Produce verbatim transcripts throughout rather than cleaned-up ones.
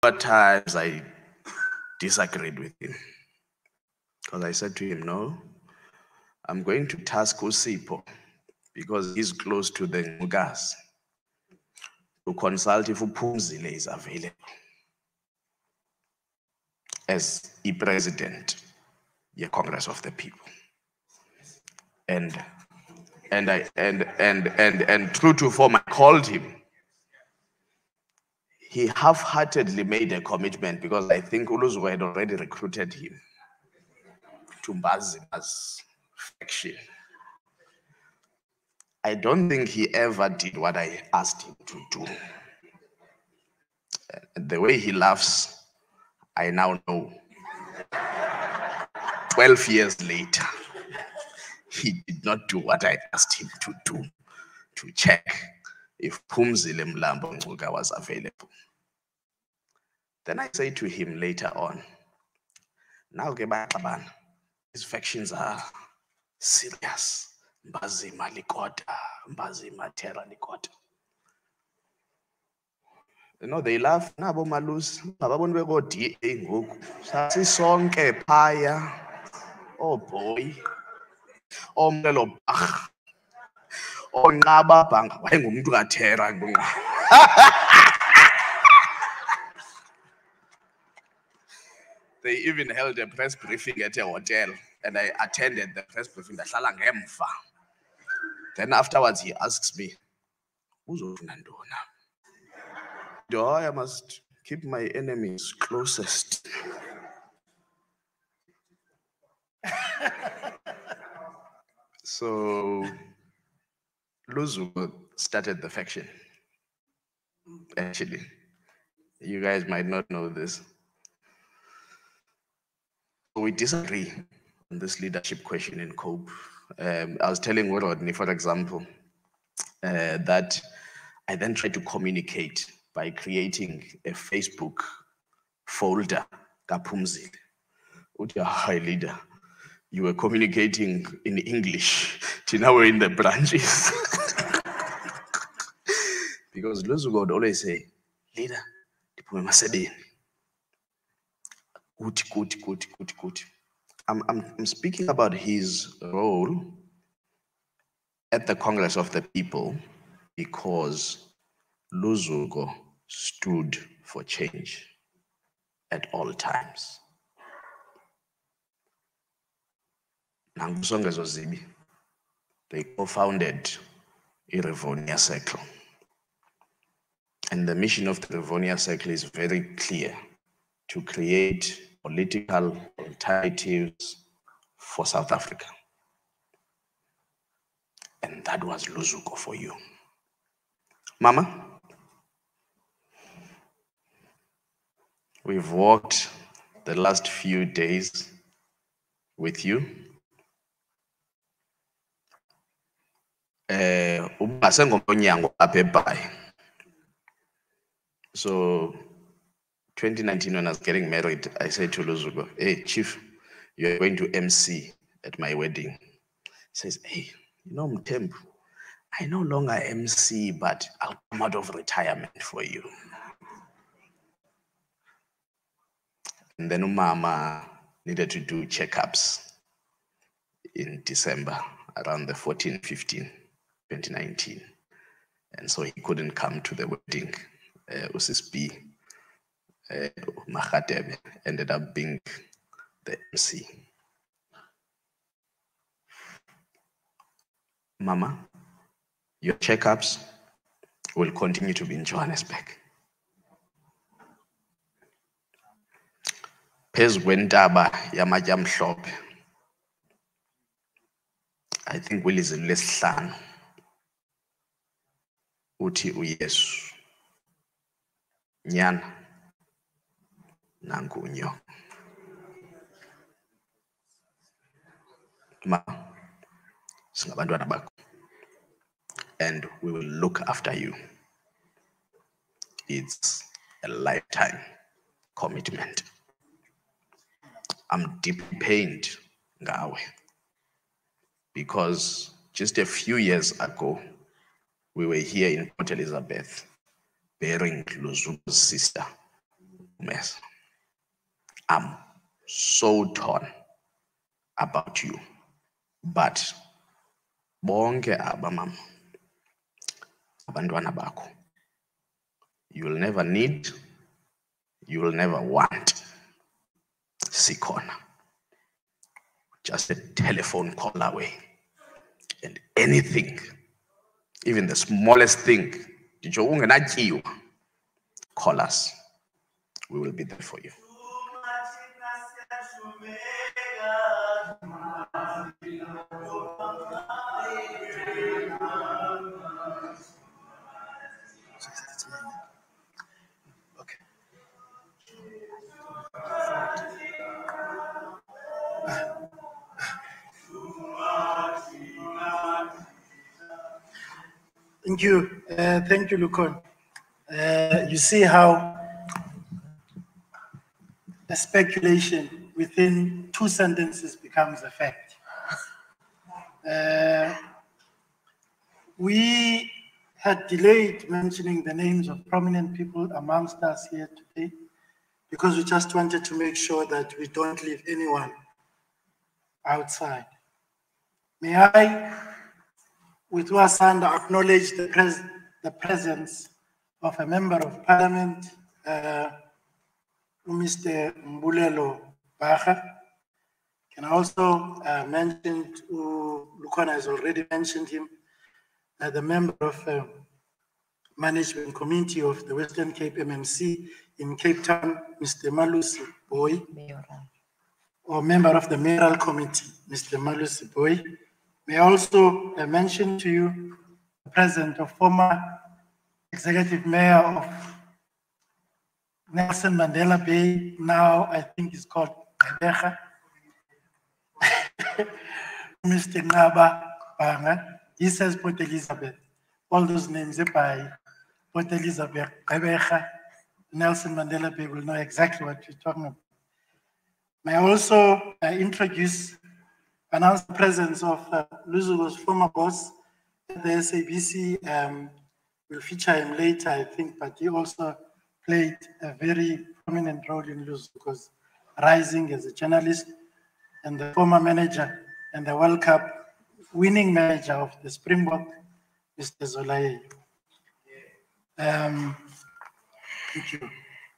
At times I disagreed with him because I said to him, no, I'm going to task Usipho because he's close to the Ngugas to consult if Phumzile is available as the president, the Congress of the People. And and I and and and and true to form, I called him. He half-heartedly made a commitment because I think Uluzu had already recruited him to Mbazima's faction. I don't think he ever did what I asked him to do. The way he laughs, I now know. twelve years later, he did not do what I asked him to do, to check if Phumzile Mlambo Ngcuka was available. Then I say to him later on, now these factions are serious. Mbazima Likota, Mbazima Terra Likota. You know, they laugh. Nabo malus, babon we go D A ngoku. Sasi sonke phaya. Oh boy. Oh mlelo bach. Oh Nqaba Bhanga wayengumuntu kaThera ngqo. They even held a press briefing at a hotel, and I attended the press briefing. Then afterwards, he asks me, "Uzofuna ntoni?" Do I must keep my enemies closest. So Luzu started the faction. Actually, you guys might not know this. We disagree on this leadership question in COPE. Um, I was telling Rodney, for example, uh, that I then tried to communicate by creating a Facebook folder, Kaphumzile. Uthi, hi leader, you were communicating in English. Till now we're in the branches. Because Luzu would always say, leader, Uti, uti, uti, uti, uti. I'm, I'm, I'm speaking about his role at the Congress of the People because Luzuko stood for change at all times. Nangusongezo Zibi, they co-founded a Rivonia Circle. And the mission of the Rivonia Circle is very clear, to create political alternatives for South Africa. And that was Luzuko for you. Mama, we've walked the last few days with you. So twenty nineteen, when I was getting married, I said to Luzuko, hey, Chief, you're going to M C at my wedding. He says, hey, you know, Mthembu, I no longer M C, but I'll come out of retirement for you. And then Umama needed to do checkups in December, around the fourteenth, fifteenth, twenty nineteen. And so he couldn't come to the wedding. Uh, Usis B, uh, Makhatebe ended up being the M C. Mama, your checkups will continue to be in Johannesburg. Phezu kwentaba yamatye amhlophe, I think kwilizwi lesihlanu uthi uYesu nyana nanku unyo. Ma, singabantwana bakho, and we will look after you. It's a lifetime commitment. I'm deeply pained, Ngawe, because just a few years ago, we were here in Port Elizabeth, bearing Luzuko's sister, Yes. I'm so torn about you. But bonke abamama abantwana bakho, you'll never need, you'll never want sikhona. Just a telephone call away. And anything, even the smallest thing, call us. We will be there for you. Okay. Thank you. Uh, thank you, Lukon. Uh, you see how the speculation within two sentences becomes a fact. Uh, we had delayed mentioning the names of prominent people amongst us here today because we just wanted to make sure that we don't leave anyone outside. May I, with Wasanda, acknowledge the, pres the presence of a member of parliament, uh, Mister Mbulelo Baha. Can I also uh, mention, uh, Lukona has already mentioned him, uh, the member of the uh, management committee of the Western Cape M M C in Cape Town, Mister Malusi Boy, or member of the mayoral committee, Mister Malusi Boy. May I also uh, mention to you the presence of former executive mayor of Nelson Mandela Bay, now I think it's called Gqeberha, Mister Naba Banga. He says Port Elizabeth. All those names by Port Elizabeth, Gqeberha, Nelson Mandela Bay will know exactly what you're talking about. May I also uh, introduce, announce the presence of uh, Luzugo's former boss at the S A B C. Um, we'll feature him later, I think, but he also played a very prominent role in Luzugo's rising as a journalist and the former manager and the World Cup winning manager of the Springbok, Mister Zolaye. Um, thank you.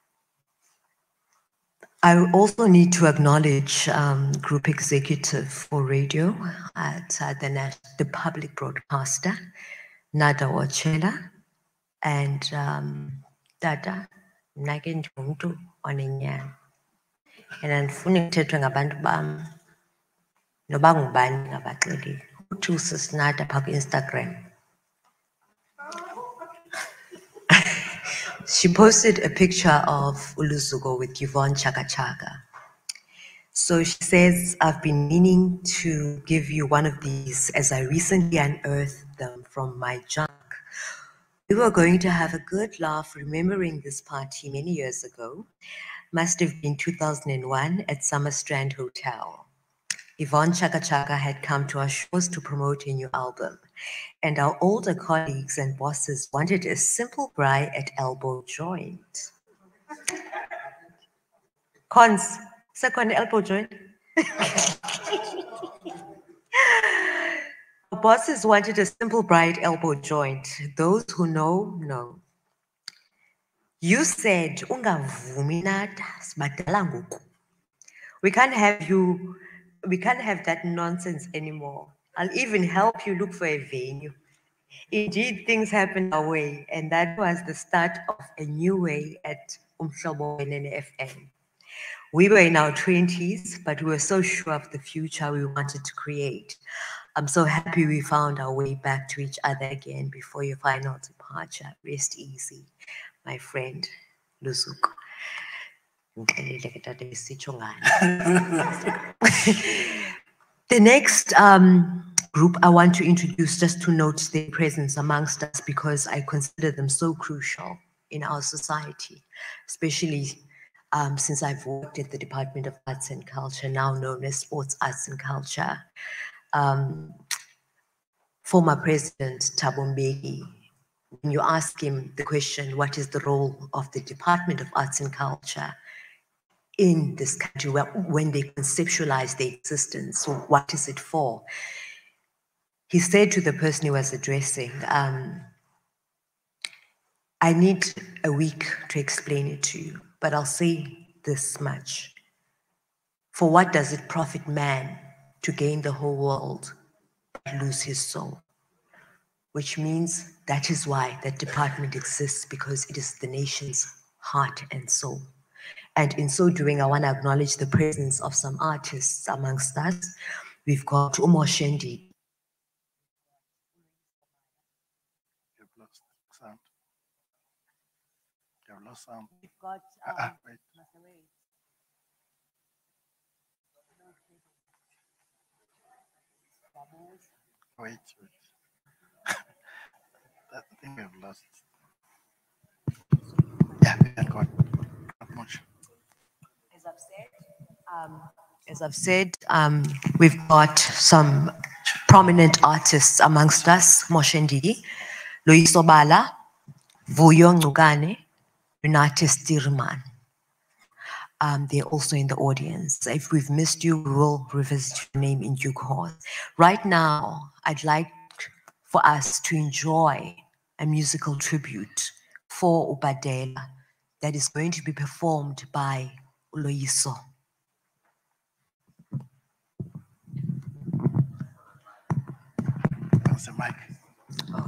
I also need to acknowledge um, Group Executive for Radio at uh, the, the public broadcaster, Nada Wachela, and um, Dada Nagin Muntu Oninyan. And andifuni kuthethwe ngabantu bam noba ngubani ngabaxelile uthi usisinada phaa ku-Instagram. She posted a picture of Uluzugo with Yvonne Chaka Chaka. So she says, I've been meaning to give you one of these as I recently unearthed them from my junk. We were going to have a good laugh remembering this party many years ago. Must have been two thousand one at Summer Strand Hotel. Yvonne Chaka Chaka had come to our shows to promote a new album, and our older colleagues and bosses wanted a simple braai at elbow joint. Cons, second elbow joint. Our bosses wanted a simple braai at elbow joint. Those who know, know. You said, ungavumi nada, sibadala ngoku. We can't have you, we can't have that nonsense anymore. I'll even help you look for a venue. Indeed, things happened our way, and that was the start of a new way at Umhlobo Wenene F M. We were in our twenties, but we were so sure of the future we wanted to create. I'm so happy we found our way back to each other again before your final departure. Rest easy, my friend, Luzuko. The next um, group I want to introduce, just to note their presence amongst us because I consider them so crucial in our society, especially um, since I've worked at the Department of Arts and Culture, now known as Sports, Arts and Culture. Um, former President Thabo Mbeki, when you ask him the question, what is the role of the Department of Arts and Culture? in this country when they conceptualize their existence. So what is it for? He said to the person he was addressing, um, I need a week to explain it to you, but I'll say this much. For what does it profit man to gain the whole world but lose his soul? Which means that is why that department exists, because it is the nation's heart and soul. And in so doing, I want to acknowledge the presence of some artists amongst us. We've got Umoshendi. You've lost sound. You've lost sound. We've got um, uh, wait. Wait, wait. I think we have lost. Yeah, we can go on. Not much. As I've said, um, as I've said, um, we've got some prominent artists amongst us: Moshendigi, Loyiso Bala, Vuyo Ngugane, Renate Stirman. Um, they're also in the audience. If we've missed you, we will revisit your name in due course. Right now, I'd like for us to enjoy a musical tribute for Ubadela that is going to be performed by Loyiso. That's the mic. Oh.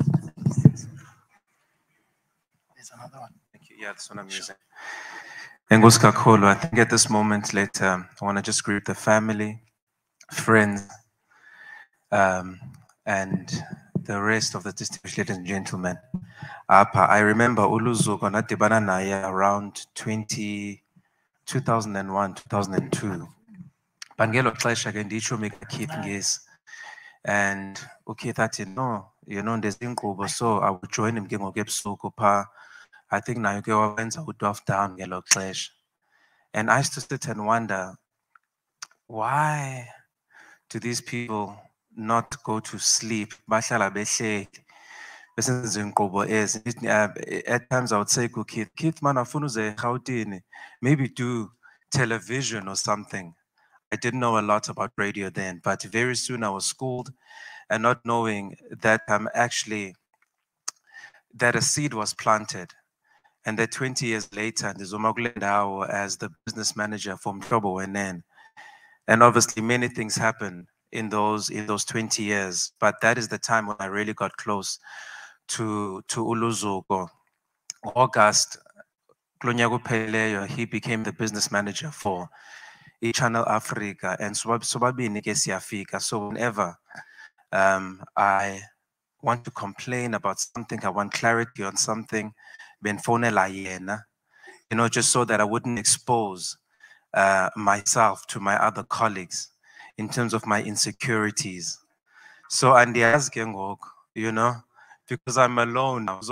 There's another one. Thank you. Yeah, that's what I'm using. Engus kakhulu. I think at this moment later, I want to just greet the family, friends, um, and the rest of the distinguished ladies and gentlemen. Apa, I remember Uluzuko nadibana naye around twenty, two thousand one, two thousand two. Bangelo xesha ke nditsho mika Keith ngesi. And uKeith athi no, you know, there's inkqubo, so I would join him ke ngoku ebusuku pha. I think now you go wenza u-Dwarf Down ngelo xesha. And I used to sit and wonder, why do these people not go to sleep? Bahlala behleli. Besenza inkqubo ezi. At times I would say to Keith, Keith man afuna uze eRhawutini, maybe do television or something. I didn't know a lot about radio then, but very soon I was schooled, and not knowing that I'm actually, that a seed was planted. And that twenty years later, Ndizuma kule ndawo as the business manager for Mhlobo Wenene. And obviously many things happened in those in those twenty years, but that is the time when I really got close to to Uluzuko. August, Klonyago Peleyo, he became the business manager for eChannel Africa, and Sobabini ke siyafika. So whenever um, I want to complain about something, I want clarity on something, benfonela yena, you know, just so that I wouldn't expose uh, myself to my other colleagues in terms of my insecurities. So andiyazi ngoku, you know, because I'm alone now,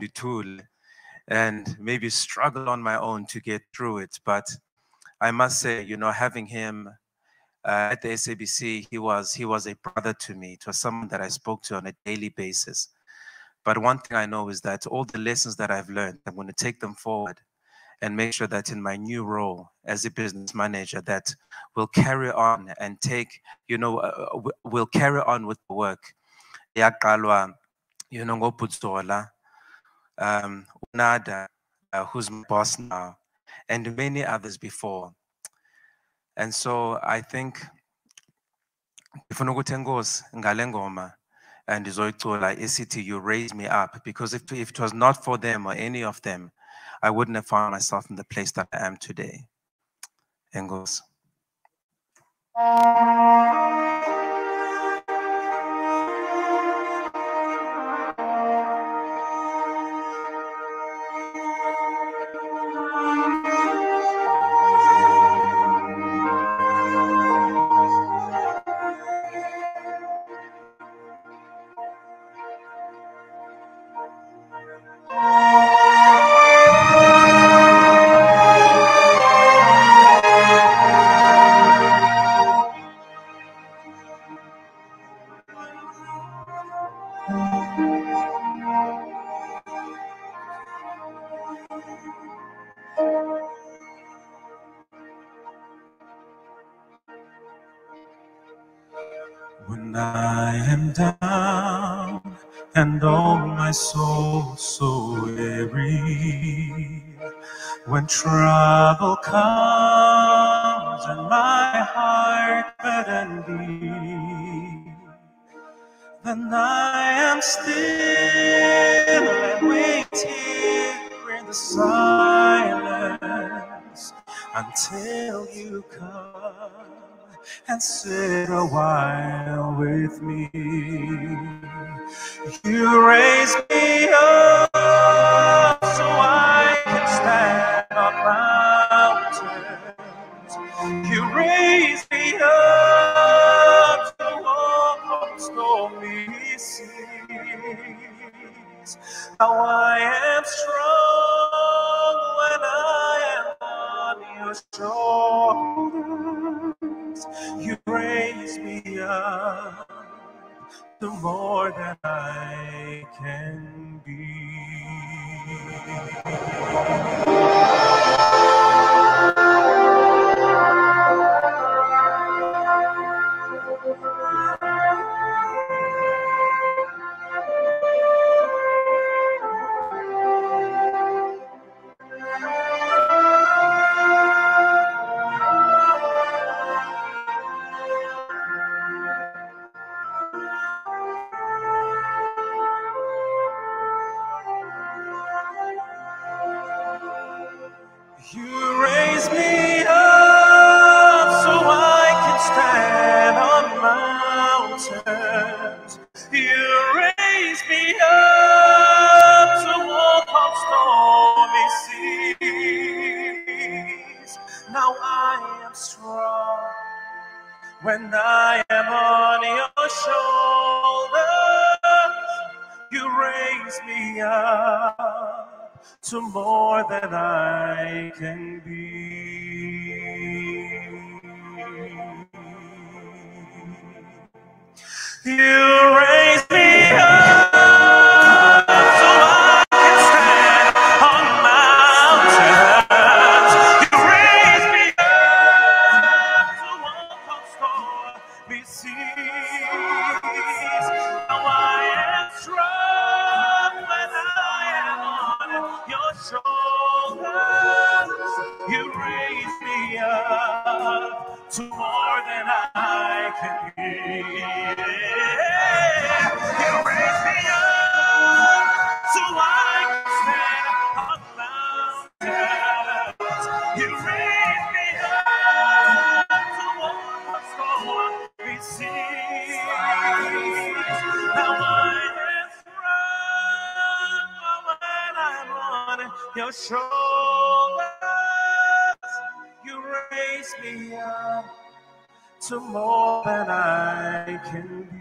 and maybe struggle on my own to get through it. But I must say, you know, having him uh, at the S A B C, he was he was a brother to me. It was someone that I spoke to on a daily basis. But one thing I know is that all the lessons that I've learned, I'm going to take them forward and make sure that in my new role as a business manager, that we'll carry on and take, you know, uh, we'll carry on with the work. Yaqalwa, you know, ngoPutsola, um, Unada, uh, who's my boss now, and many others before. And so I think ngifuna ukuthi enkosi ngale ngoma and izoyicula isithi you raise me up, because if, if it was not for them or any of them, I wouldn't have found myself in the place that I am today. Enkosi. When I am down and oh my soul so weary, when trouble comes and my heart burdened be, then I am still and wait here in the silence until you come and sit a while with me. You raise me up so I can stand on mountains. You raise me up to walk on stormy seas. How I am strong when I am on your shoulders. You raise me up to more than I can be. You raise me up so I can stand on mountains. You raise me up to walk on stormy seas. Now I am strong when I am on your shoulders. You raise me up to more than I can be. You raise me up so I can stand on mountains. You raise me up to walk on stormy seas. Now I am strong when I am on your shoulders. You raise me up to more than I can be. You raise me up so I can stand on mountains. You raise me up to walk on stormy seas. Now I am strong when I'm on your shoulders. You raise me up to more than I can be.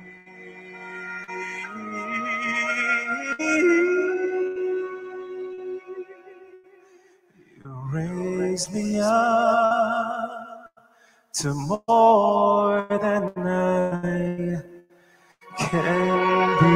You raise me up to more than I can be.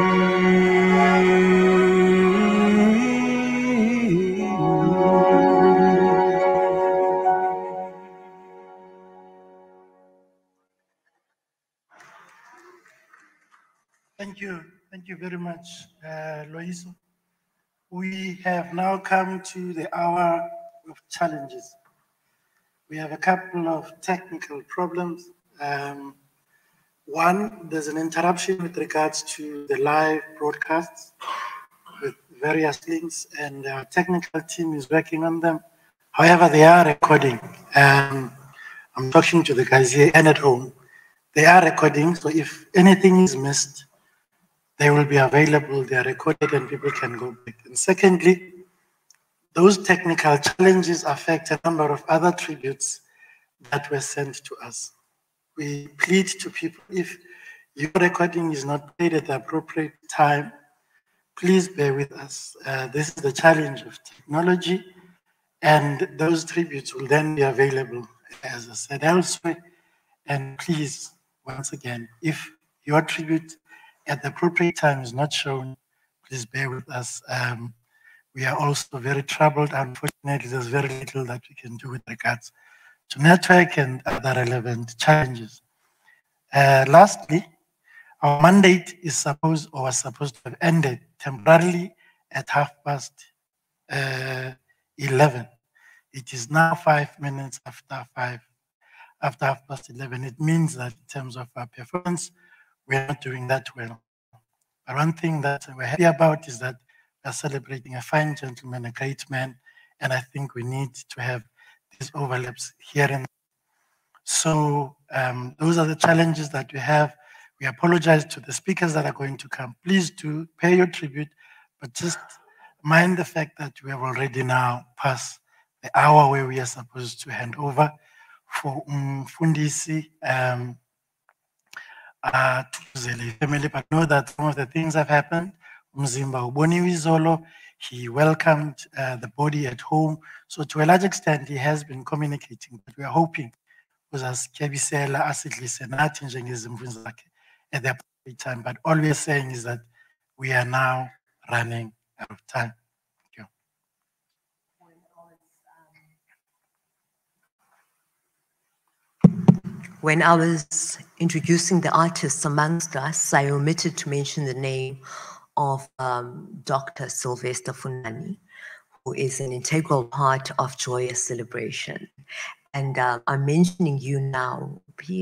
Thank you. Thank you very much, uh, Loiso. We have now come to the hour of challenges. We have a couple of technical problems. Um, one, there's an interruption with regards to the live broadcasts with various links, and our technical team is working on them. However, they are recording. Um, I'm talking to the guys here and at home. They are recording, so if anything is missed, they will be available, they are recorded, and people can go back. And secondly, those technical challenges affect a number of other tributes that were sent to us. We plead to people, if your recording is not played at the appropriate time, please bear with us. Uh, this is the challenge of technology, and those tributes will then be available, as I said elsewhere. And please, once again, if your tribute at the appropriate time is not shown, please bear with us. Um, we are also very troubled. Unfortunately, there's very little that we can do with regards to network and other relevant challenges. Uh, lastly, Our mandate is supposed or was supposed to have ended temporarily at half past uh, eleven. It is now five minutes after five, after half past eleven. It means that in terms of our performance, we are not doing that well. But one thing that we're happy about is that we're celebrating a fine gentleman, a great man, and I think we need to have these overlaps here and there. So um, those are the challenges that we have. We apologize to the speakers that are going to come. Please do pay your tribute, but just mind the fact that we have already now passed the hour where we are supposed to hand over for Mfundisi um, uh, to the family. But know that some of the things have happened. Mzimba Uboni Wizolo, he welcomed uh, the body at home. So to a large extent, he has been communicating, but we are hoping uzasityebisela asidlise nathi njengezimvu zakhe at the appropriate time. But all we are saying is that we are now running out of time. Thank you. When I was introducing the artists amongst us, I omitted to mention the name of um, Doctor Sylvester Funani, who is an integral part of Joyous Celebration. And uh, I'm mentioning you now.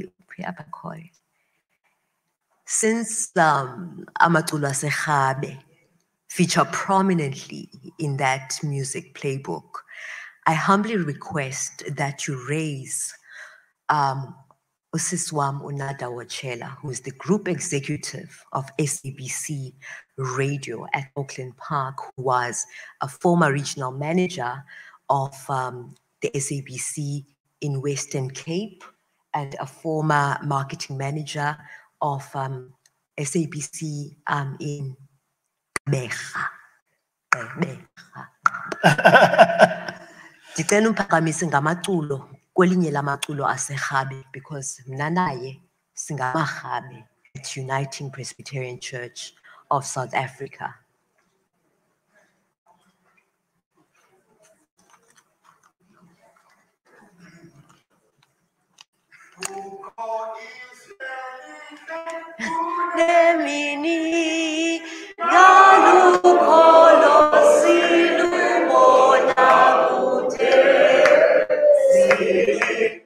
Since um, Amaculo Asegabe feature prominently in that music playbook, I humbly request that you raise um, Usiswam Unada Wachela, who is the group executive of S A B C Radio at Auckland Park, who was a former regional manager of um, the S A B C in Western Cape and a former marketing manager of um, S A B C um, in Becha. Ndicela umphakamisa ngamaculo kwelinye lamaculo aseRhabe because mna naye singamaRhabe at Uniting Presbyterian Church of South Africa. Nemini galukolo silubona kutesi.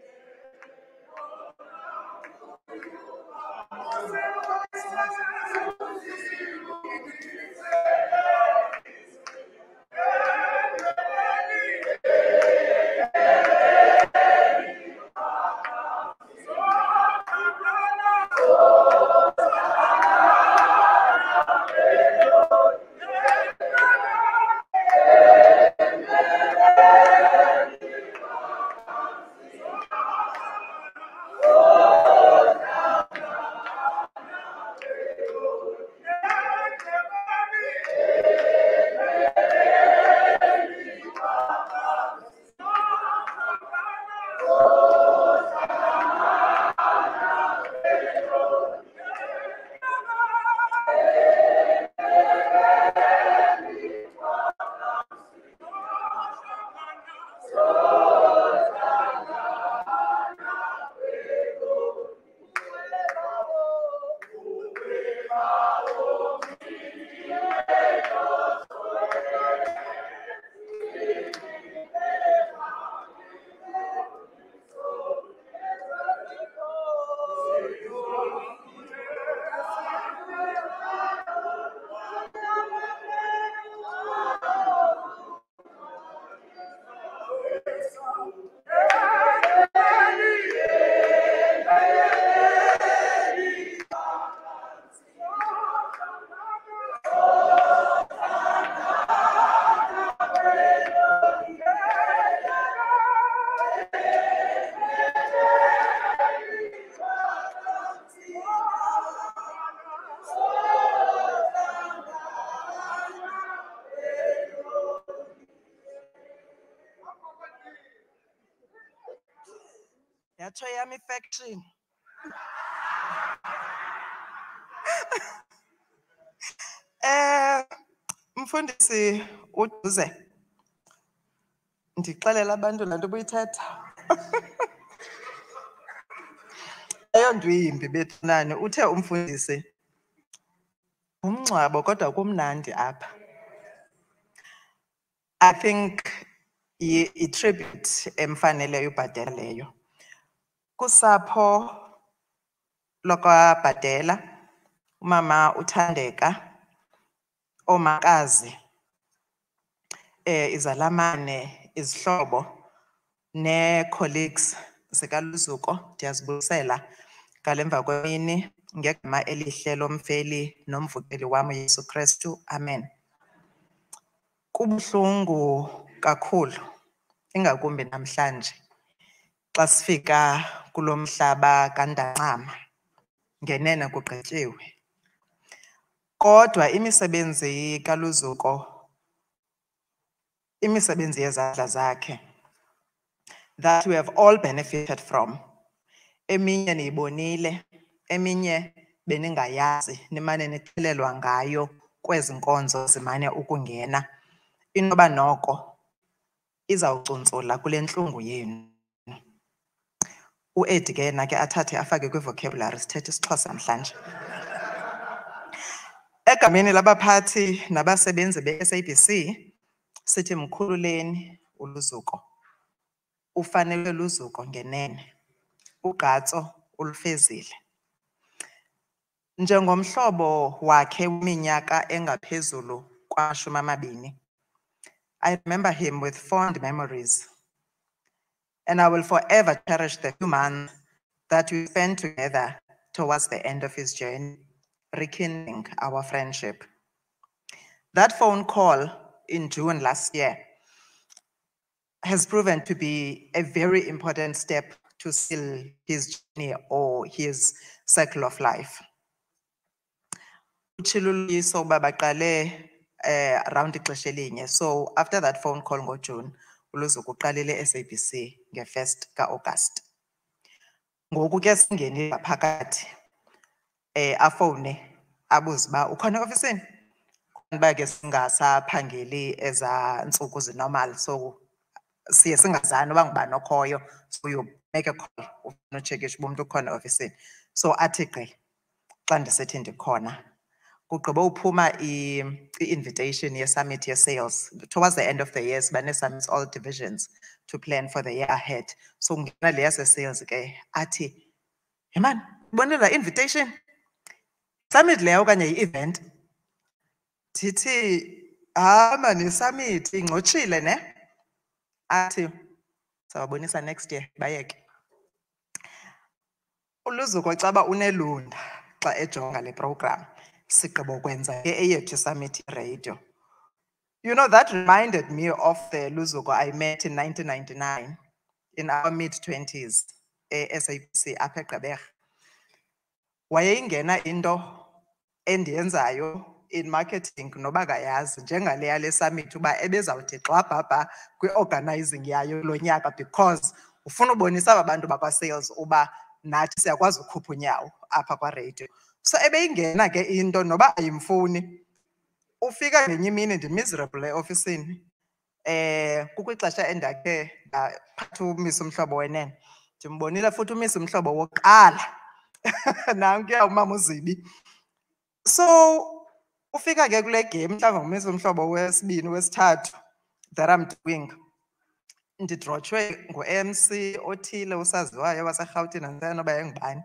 Yatsho yami factory. Eh Mfundisi uDuze. Ndixelela abantu lanto buyithetha. Ayondwimbi bethu nani uthe umfundisi Umngcwabo kodwa kumnandi apha. I think i- i-tribute emfanele ubhatela leyo. Kusapho lokwaBhatela, umama uThandeka, omakazi, eh izalamane, izihlobo ne-colleagues zikaLuzuko, ndiyazibuyisela ngalemva kwemini ngegama elihle lomfeli nomvukeli wam uYesu Kristu. Amen. Kubuhlungu kakhulu, ingakumbi namhlanje, xa sifika kulo mhlaba kaNdancama, ngenene kugqityiwe. Kodwa imisebenzi kaLuzuko, imisebenzi yezandla zakhe, that we have all benefited from, eminye niyibonile, eminye beningayazi, nimane nixelelwa ngayo kwezi nkonzo zimane ukungena, inoba noko izawucuntsula kule ntlungu yenu. U-Edi ke yena ke athathe afake kwi-vocabulary sithetha isiXhosa namhlanje. Egameni labaphathi nabasebenzi be-S A B C, sithi mkhululeni uLuzuko. Ufanele Luzuko ngenene. Ugqatso ulufezile. Njengomhlobo wakhe weminyaka engaphezulu kwamashumi amabini, I remember him with fond memories. And I will forever cherish the few months that we spent together towards the end of his journey, rekindling our friendship. That phone call in June last year has proven to be a very important step to seal his journey or his cycle of life. Uchiluluyiso uba baqale eh, around ixesha elinye. So after that phone call ngoJune, uLuzuko uqalile e-S A B C nge-first ka-August. Ngoku ke singene phakathi eh afone abuze uba ukhona ofisini, kuba ke singasaphangeli eza ntsuku zinormal, so siye singazani uba ngubani okhoyo, so you make a call ufuna utshekisha uba umntu ukhona ofisini. So athi gqi xa ndisithi ndikhona, kugqiba uphuma i-invitation ye-summit ye-sales. Towards the end of the year siba ne-summits all divisions to plan for the year ahead. So ngena le yase-sales ke athi, hey man, ubone la invitation? Summit leyo okanye yi-event? Ndithi, ah man, i-summit ingxotshile ne? Athi, sawabonisa next year, bayeke. uLuzuko caba unelunda xa ejonga le program, sigqibo kwenza ke eyethu summit radio. You know, that reminded me of the Luzuko I met in nineteen ninety-nine in our mid-twenties, e-S A B C apha eGqeberha. Wayeyingena into endiyenzayo in marketing noba kayazi njengale yale summit uba ebezawuthi xa bhabha kwi-organizing yayo lo nyaka, because ufuna ubonisa aba bantu bakwa-sales uba nathi siyakwazi ukhupha unyawo apha kwa-radio. So ebeyingena ke into noba ayimfuni, ufika ngenye imini ndi-miserable e-ofisini. Eh kukwixesha endakhe ndaphatha umisa umhlobo wenene, ndimbonile futhi umisa umhlobo wokuqala nankuya umama uZibi. So ufika ke kule game mhlawumbi ngumisa umhlobo wesibini wesithathu that I'm doing, ndidrotshwe ngu-M C othile usaziwayo waseRhawutini andisaya noba yayingubani.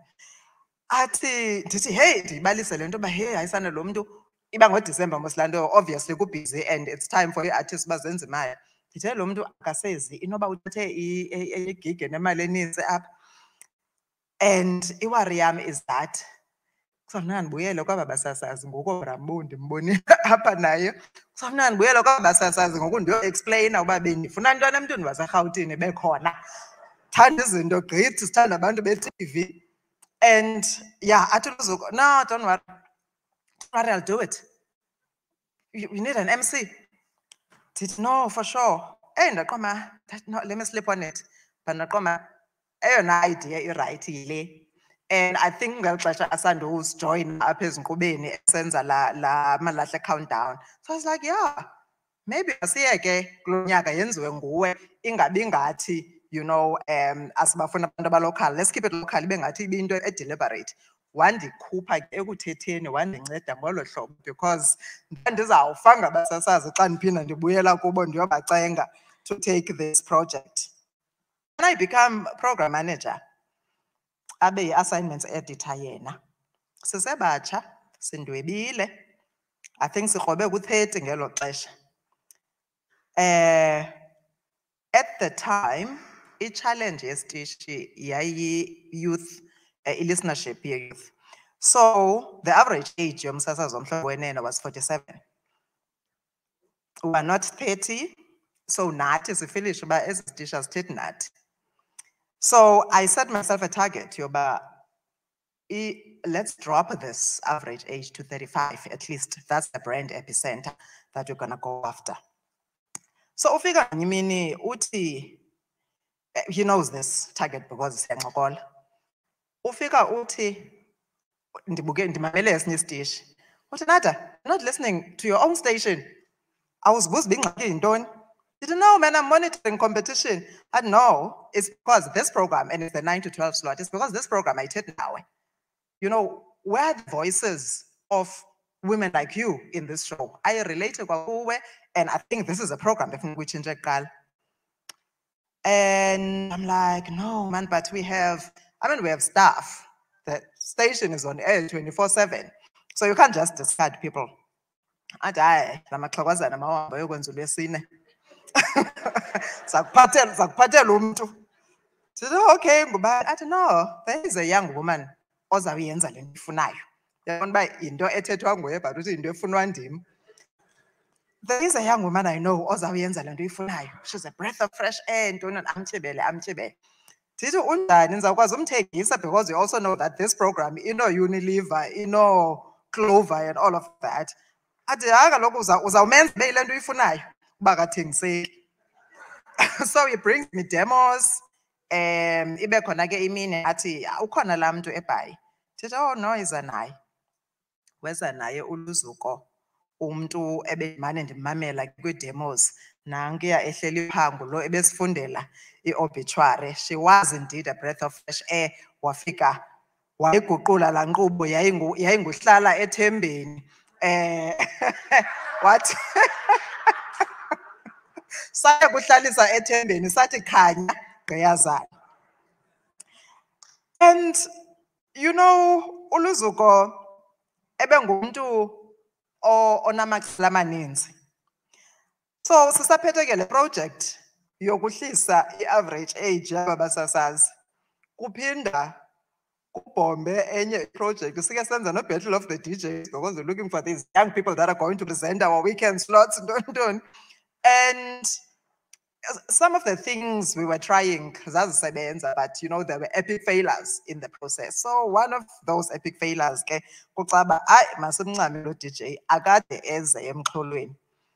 Athi ndithi hey, ndiyibalise le nto uba hey hayisana lo mntu iba ngoDisemba mos laa nto, obviously kubhizi and it's time for ii-artists uba zenze imali. Ndithe lo mntu akasezi inoba uthathe igigi nemali enintsi apha. And iwari yam is that kusafuneka ndibuyele kwaba basasazi ngoku Rambo ndimbonile apha naye. Kusafuneka ndibuyele kwaba basasazi ngoku ndiyo-explaina uba bendifuna ntwana emntwini waseRhawutini bekhona. Thanda izinto gqithi, sithanda abantu be-T V. And yeah, athi uLuzuko, no, don't worry. Don't worry, I'll do it. You, you need an M C. Did no, for sure. Hey, ndaqoma, no, let me sleep on it. But ndaqoma, eyona idea i-right yile. And I think ngeli xesha asandojoyina apha ezinkqubeni esenza la la Malahle countdown. So I was like, yeah, maybe asiyeke kulo nyaka yenziwe nguwe, ingabi ngathi, you know, um asibafuna abantu abalocal. Let's keep it local, ibe ngathi ibinto e-deliberate. wandikhupha ke ekuthetheni wandinceda ngolo hlobo because ndandizawufa ngabasasazi xa ndiphinda ndibuyela kubo ndiyobacenga to take this project. When I become program manager, abe yi-assignments editor yena. Sisebatsha, sindwebile. I think sikrobe ku-thirty ngelo xesha. Uh, at the time, i-challenge yesitishi yayi-youth, uh, listenership youth. So the average age yomsasazi womhlobo wenene was forty-seven. We are not thirty, so nathi sifinish uba ezi sitishi asithethi nathi. So I set myself a target, yoba, let's drop this average age to thirty-five, at least. That's the brand epicenter that you're gonna go after. So ufika ngimini uti, he knows this target because it's a ufika uti, ndibuke ndimamele esinye isitishi. Uthi Nada, you're not listening to your own station. I was supposed to be in Did you know, man, I'm monitoring competition? I know it's because this program, and it's the nine to twelve slot, it's because this program I did now. You know, where are the voices of women like you in this show? I relate to Kwakuwe, and I think this is a program that we change. And I'm like, no, man, but we have, I mean, we have staff. The station is on air twenty-four seven. So you can't just discard people. I die. Zakuphathela zakuphathela umuntu. Sithi okay ngubani athi no, there is a young woman ozayenza le nto ifunayo. Yabona ba into ethethwa nguye but uthi into efunwa ndim. There is a young woman I know ozayenza le nto ifunayo. She's a breath of fresh air ntoni amtshebele amtshebele. Sithi unjani nizakwazi umthengisa because you also know that this program ino Unilever, ino Clover and all of that. Athi ha kaloku uzawumenza be le nto ifunayo. So he brings me demos. Um, ibe khona ke imini athi ukhona la mntu eBhayi. Thithi oh no iza naye. Weza naye uLuzuko umuntu ebemane ndimamela kwi demos nankuya ehleli phangu lo ebesifundela iobituary. She was indeed a breath of fresh air. Wafika wayiguqula la nkqubo yayingu yayinguhlala ethembeni. Eh what saya kuhlalisa ethembeni sathi khanya gqiyazana. And you know uLuzuko ebengumuntu onamacala amaninzi. So sisaphethe ke le project yokuhlisa i-average age yababasasazi. Kuphinda kubhombe enye project sike senza no battle of the D Js because we're looking for these young people that are going to present our weekend slots. And some of the things we were trying, but you know, there were epic failures in the process. So one of those epic failures, ke kucaba ay masimncame lo D J akade eze emxholweni.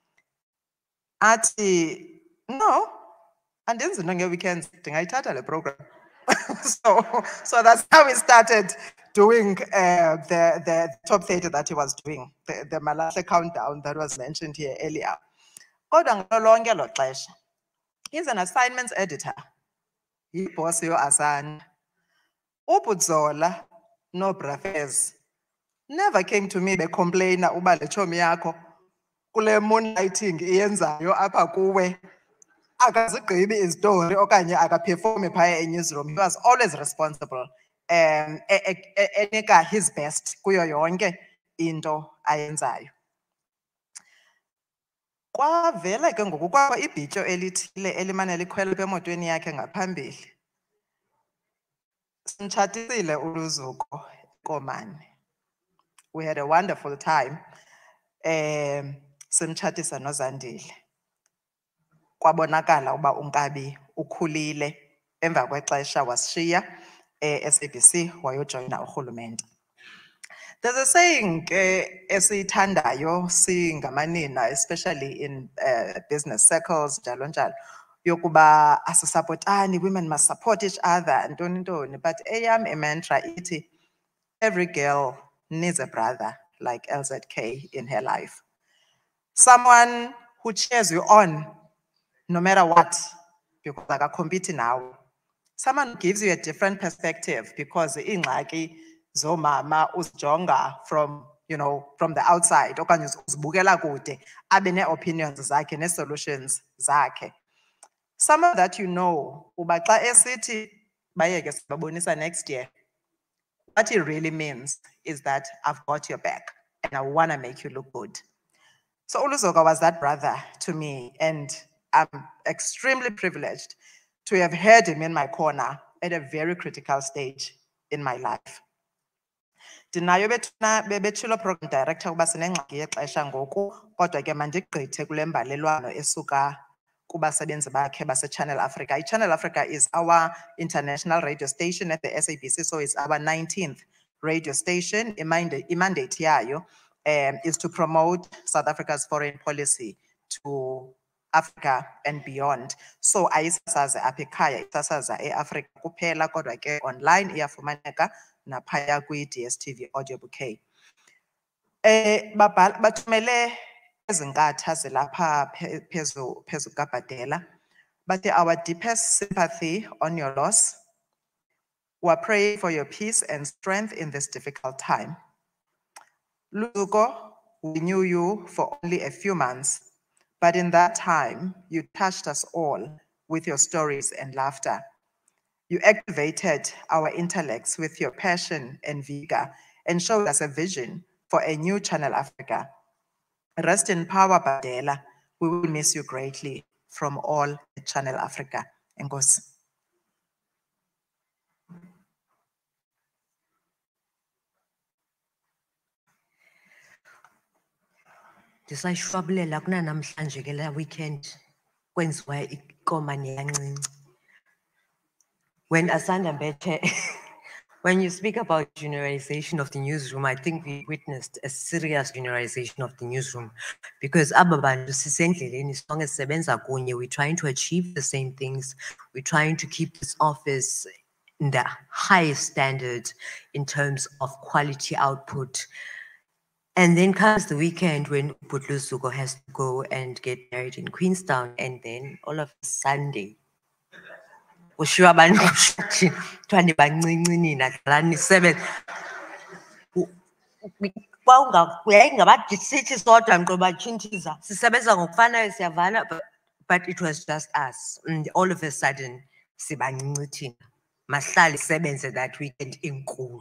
Athi no, andenzi into nge-weekends ndingayithatha le program. so so that's how we started doing uh, the the top thirty that he was doing, the, the Malahle countdown that was mentioned here earlier. Kodwa ngalo lonke lo xesha, he's an assignments editor. Yiboss yo Asana. uButzola no Brafez never came to me be complainer uba le chomi yakho kule moonlighting iyenzayo apha kuwe akazigqibi istory okanye akaperforme phaya e-newsroom. He was always responsible, um enika his best kuyo yonke into ayenzayo. Kwavela ke ngoku kwakho ibhityo elithile elimane likhwela emotweni yakhe ngaphambili. Simtshatisile uLuzuko Komane. We had a wonderful time. Um simtshatisa noZandile. Kwabonakala uba uNkabi ukhulile emva kwexesha wasishiya e-S A B C wayojoyina urhulumente. There's a saying esiyithandayo singamanina, especially in uh, business circles, njalo njalo, yokuba asisapotani, women must support each other, ntoni ntoni. But eyam mantra iti, every girl needs a brother like L Z K in her life. Someone who cheers you on no matter what, because like a compete now. Someone who gives you a different perspective because ingxaki zomama uzijonga from, you know, from the outside, okanye uzibukela kude, abe ne-opinions zakhe, ne-solutions zakhe. Some of that you know, uba xa esithi bayeke sibabonisa next year, what it really means is that I've got your back and I want to make you look good. So Uluzoka was that brother to me, and I'm extremely privileged to have had him in my corner at a very critical stage in my life. Ndinayo bethuna bebetshilo program director ukuba sinengxaki yexesha ngoku, kodwa ke mandigqithe kule mbalelwano esuka kubasebenzi bakhe base-Channel Africa. I-Channel Africa is our international radio station at the S A B C, so it's our nineteenth radio station. Imandate yayo um, is to promote South Africa's foreign policy to Africa and beyond. So ayisasaza apha ekhaya, isasaza e-Africa kuphela, kodwa ke online iyafumaneka naphaya kwi-D S T V audio bouquet. Eh bathumele ezinkatha zilapha phezu phezu kaBhadela, but our deepest sympathy on your loss. We're praying for your peace and strength in this difficult time. Luzuko, we knew you for only a few months, but in that time, you touched us all with your stories and laughter. You activated our intellects with your passion and vigor and showed us a vision for a new Channel Africa. Rest in power, Bhadela. We will miss you greatly from all at Channel Africa. Enkosi. Ndisayishwabulela kunanamhlanje ke la weekend kwenziwa ikomane yancinci. When Asanda Mbete, when you speak about generalization of the newsroom, I think we witnessed a serious generalization of the newsroom, because aba bantu sisendleleni sonke sisebenza kunye, we're trying to achieve the same things. We're trying to keep this office in the highest standard in terms of quality output. And then comes the weekend when Putlusuko has to go and get married in Queenstown, and then all of a Sunday, ushiwa abantu kushutshi twani bancinci nina dlalani seven kwanga kuyayingabadisithi sodwa nqoba tshinthiza sisebenza ngokufanayo siyavana, but but it was just us, and all of a sudden sibancinci thina mahlali sebenze that weekend inkulu.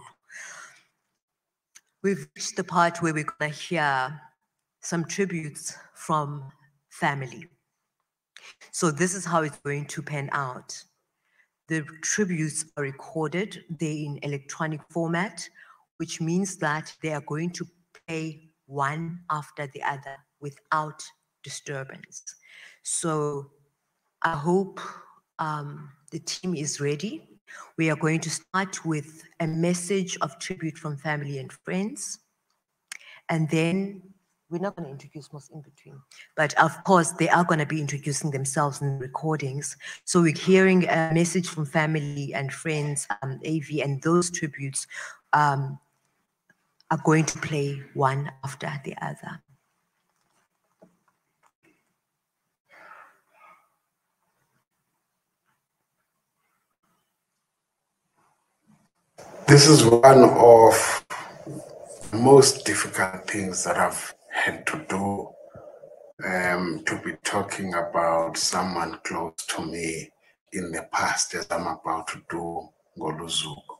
We've reached the part where we're going to hear some tributes from family. So this is how it's going to pan out. The tributes are recorded, they're in electronic format, which means that they are going to play one after the other without disturbance. So I hope um, the team is ready. We are going to start with a message of tribute from family and friends. And then we're not going to introduce most in between, but of course they are going to be introducing themselves in the recordings. So we're hearing a message from family and friends, um, A V, and those tributes um, are going to play one after the other. This is one of the most difficult things that I've had to do, um, to be talking about someone close to me in the past, as I'm about to do ngoluzuko.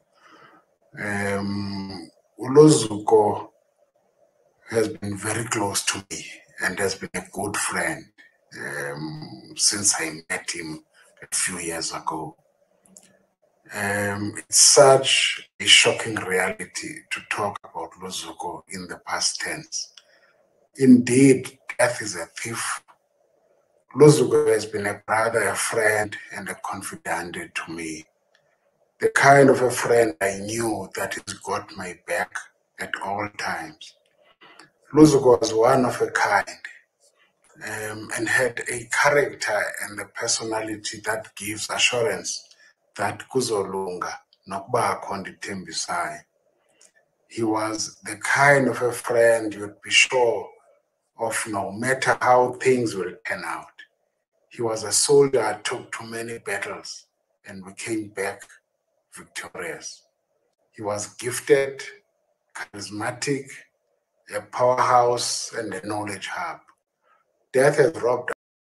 Um, Uluzuko has been very close to me and has been a good friend um, since I met him a few years ago. Um, it's such a shocking reality to talk about Luzuko in the past tense. Indeed, death is a thief. Luzuko has been a brother, a friend, and a confidant to me. The kind of a friend I knew that has got my back at all times. Luzuko was one of a kind um, and had a character and a personality that gives assurance that kuzolunga nokuba akho ndithembisayo. He was the kind of a friend you'd be sure of no matter how things will turn out. He was a soldier who took to many battles and we came back victorious. He was gifted, charismatic, a powerhouse, and a knowledge hub. Death has robbed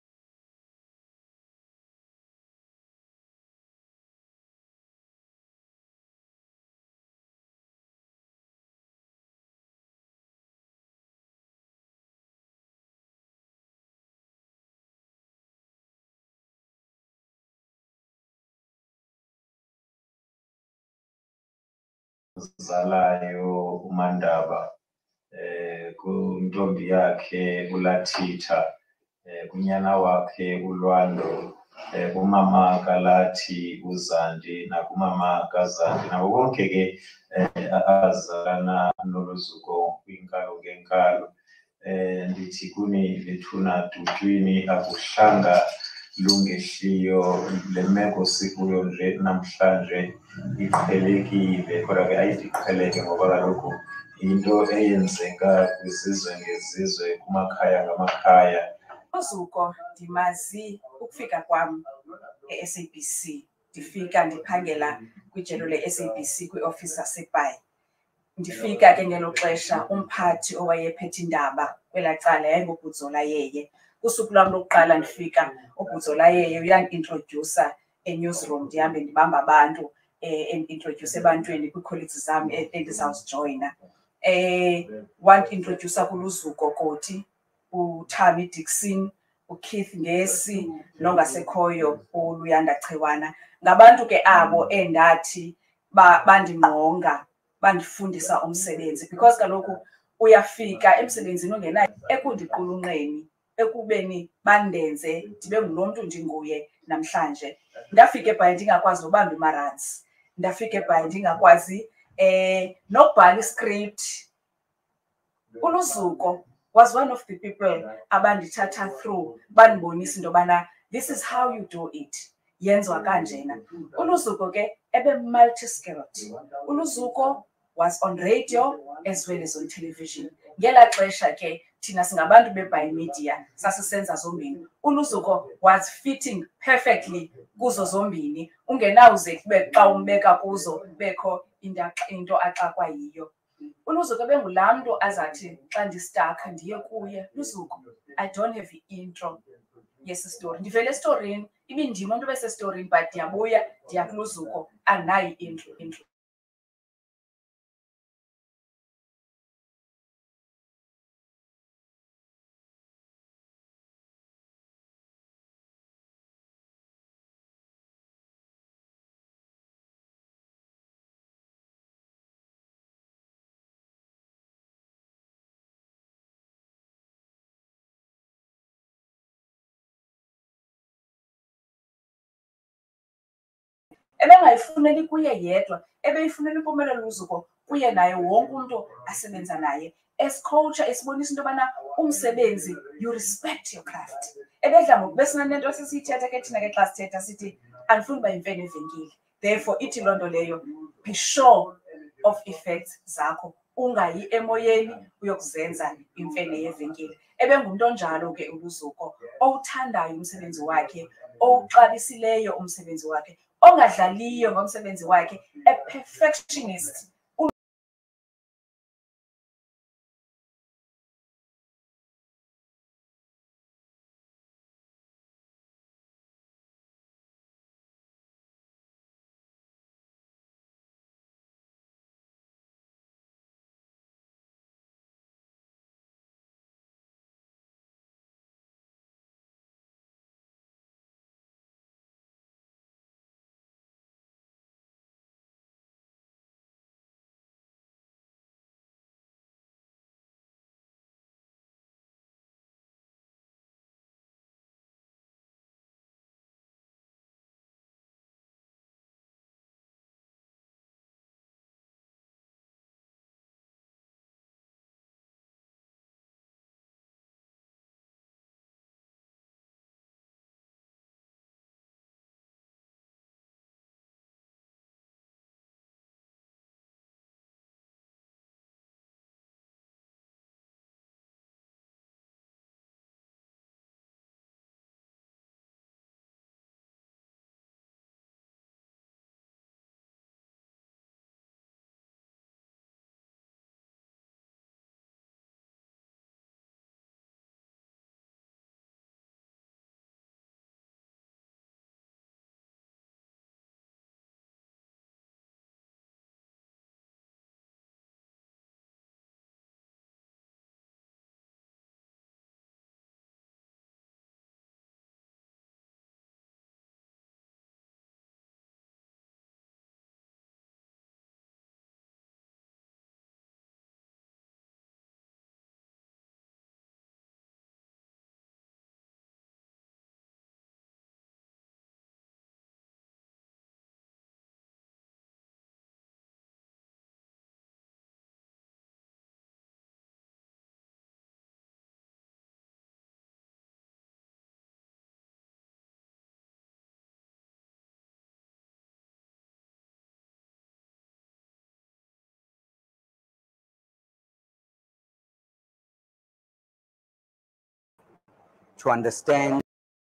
zalayo uMandaba eh kuntombi yakhe uLathitha eh kunyana wakhe uLwando eh kumama kaLathi uZandi nakumama kaZandi nabo bonke ke eh azalana noLuzuko kwinkalo ngenkalo eh ndithi kuni bethuna dutwini akuhlanga lungehliyo le meko sikuyo nje namhlanje iqhelekile kodwa ke ayidiqheleke ngoba kaloku into eyenzeka kwizizwe ngezizwe kumakhaya ngamakhaya. UZuko ndimazi ukufika kwam e-S A B C, ndifika ndiphangela kwijelo le-S A B C kwiofisi yaseBhayi. Ndifika ke ngelo xesha umphathi owayephethe indaba kwelaa cala yayinguBudzola Yeye. Usuku lwam lokuqala ndifika uBudzola Yeye uyandiintrodyusa e-newsroom, ndihambe ndibamba abantu eh endiintrodyuse ebantwini kwii-colleagues zam endizawuzijoyina. Eh wandiintrodyusa kuLuzuko Koti, uThami Dixon, uKeith Ngesi, nongasekhoyo uLuyanda Chiwana. Ngabantu ke abo endathi bandingqonga, bandifundisa umsebenzi, because kaloku uyafika emsebenzini ungenayo ekundiqulunqeni, ekubeni bandenze ndibe ngulo mntu ndinguye namhlanje. Ndafika eBhayi ndingakwazi nobamba imaransi, ndafika eBhayi ndingakwazi eh nokubhala iscript. uLuzuko was one of the people abandithatha through, bandibonisa into yobana this is how you do it, yenziwa kanjena. uLuzuko ke ebe multi-skilled. uLuzuko was on radio as well as on television. Ngela xesha ke thina singabantu beBhayi Media sasisenza zombini. uLuzuko was fitting perfectly kuzo zombini, ungenawuze kube xa umbeka kuzo bekho into axakwa yiyo. uLuzuko bengulaa mntu azathi xa ndistuck ndiye kuye, Luzuko, I don't have i-intro yesi story. Ndivele esitorini, ibindim umuntu besesitorini, but ndiyabuya ndiya kuLuzuko, andinayo i-intro intro. Ebengayifuneli kuye yedwa, ebeyifunela impumelelo uLuzuko kuye naye wonke umuntu asebenza naye. As culture esibonisa into yobana umsebenzi, you respect your craft. Ebedla ngoku besinanento sesiyithetha ke thina ke xa sithetha sithi andifuni uba yimfene evenkile, therefore ithi loo nto leyo be sure of effects zakho, ungayi emoyeni uyokuzenza imfene yevenkile. Ebengumntu onjalo ke uLuzuko, owuthandayo umsebenzi wakhe, owuxabisileyo umsebenzi wakhe, ongadlaliyo ngomsebenzi wakhe, a perfectionist. to understand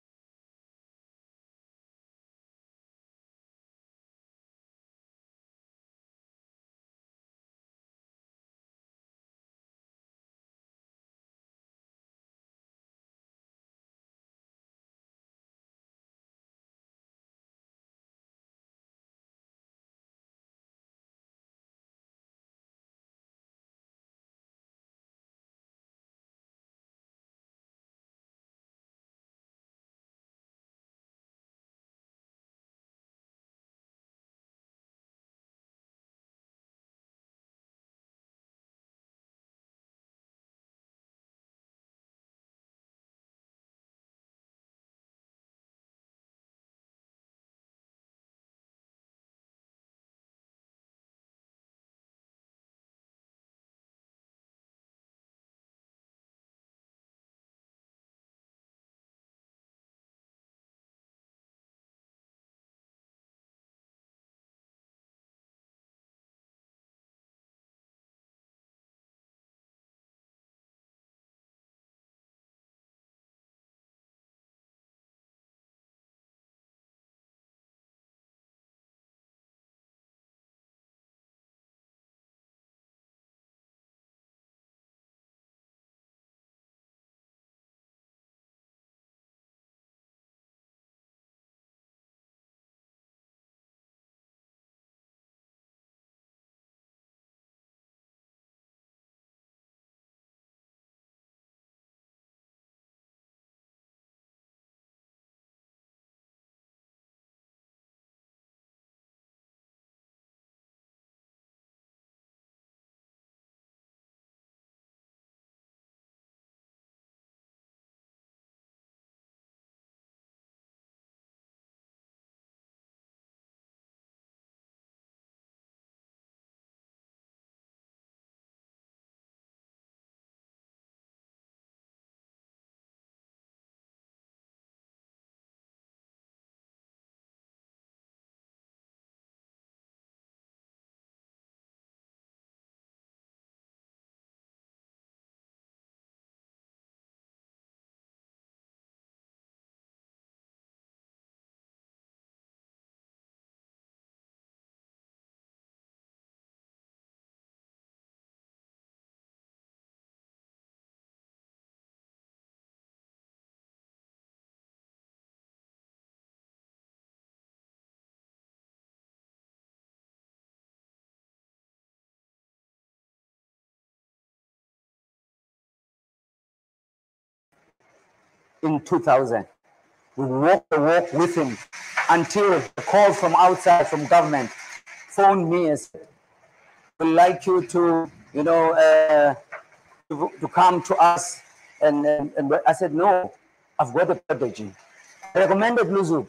in two thousand. We walked the walk with him until a call from outside, from government, phoned me and said, we'd like you to, you know, uh, to, to come to us. And, and, and I said, no, I've got a pedagogy. I recommended Luzu.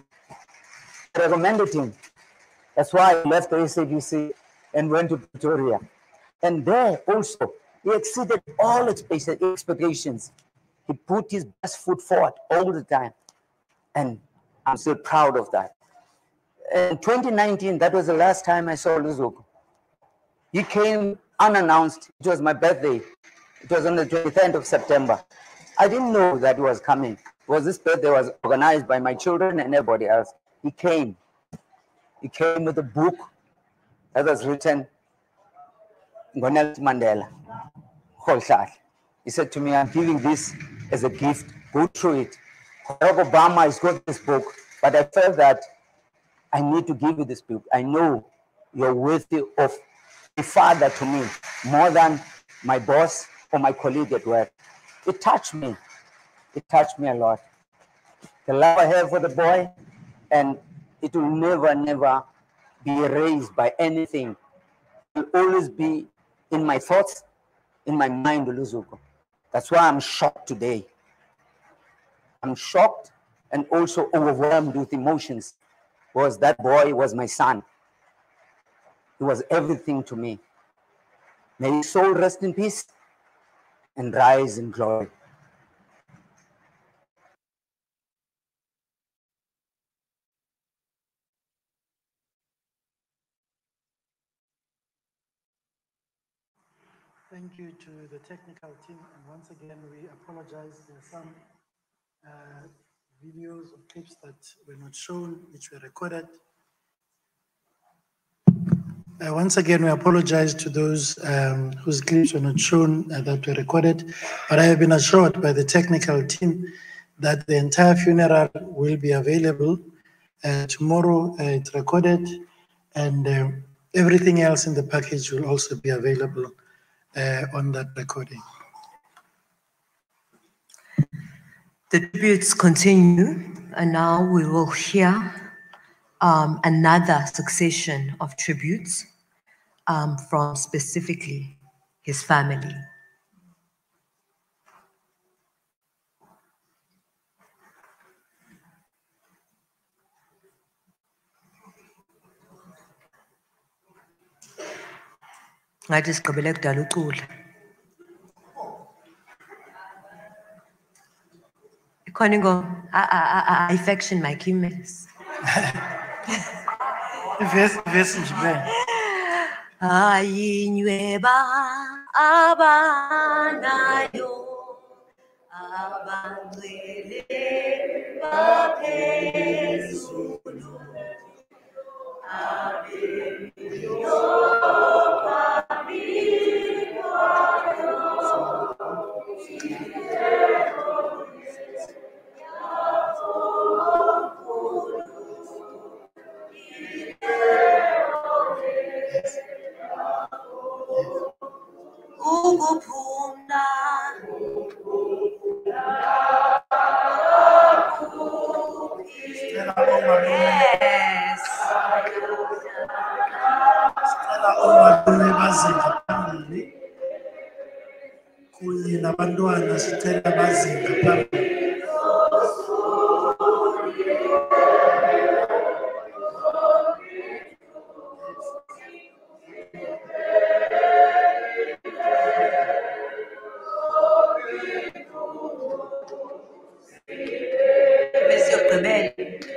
I recommended him. That's why I left the S A B C and went to Pretoria. And there also, he exceeded all expectations. He put his best foot forward all the time. And I'm still proud of that. In twenty nineteen, that was the last time I saw Luzuku. He came unannounced. It was my birthday. It was on the twenty-third of September. I didn't know that he was coming. Because this birthday was organized by my children and everybody else. He came. He came with a book that was written Nelson Mandela. He said to me, I'm giving this as a gift. Go through it. Barack Obama has got this book, but I felt that I need to give you this book. I know you're worthy of a father to me, more than my boss or my colleague at work. It touched me. It touched me a lot. The love I have for the boy, and it will never, never be erased by anything. It will always be in my thoughts, in my mind, Luzuko. That's why I'm shocked today. I'm shocked and also overwhelmed with emotions, because that boy was my son. He was everything to me. May his soul rest in peace and rise in glory. Thank you to the technical team. And once again, we apologize. There are some uh, videos or clips that were not shown, which were recorded. Uh, once again, we apologize to those um, whose clips were not shown uh, that were recorded, but I have been assured by the technical team that the entire funeral will be available. Uh, tomorrow uh, it's recorded, and uh, everything else in the package will also be available uh, on that recording. The tributes continue, and now we will hear um, another succession of tributes um, from specifically his family. Ngathi sigqibele kudala ucula. Ikhona ingoma, affection my kimes. Verse, verse nje bene. Ayinyweba abanayo abangcwele baphezulu abemiyo ukuphumla yes Sicela omalume bazinga phambili kunye nabantwana sicela bazinga phambili. besiyogqibela.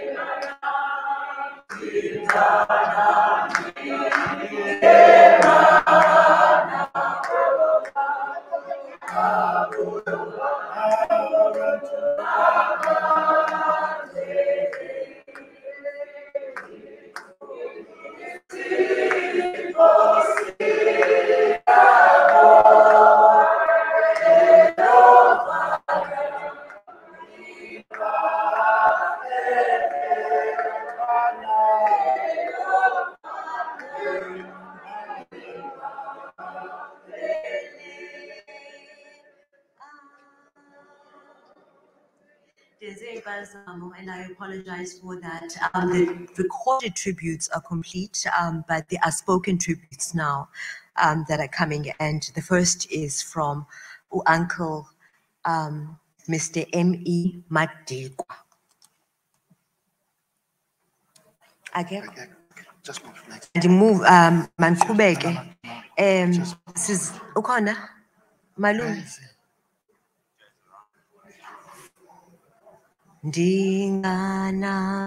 And I apologize for that. Um, the recorded tributes are complete, um, but there are spoken tributes now um, that are coming. And the first is from Uncle um, Mister M E Madikwa. Okay. Okay, just move next. And move, um, Mankubeke. Um, this is Ukona Malum. Ndingana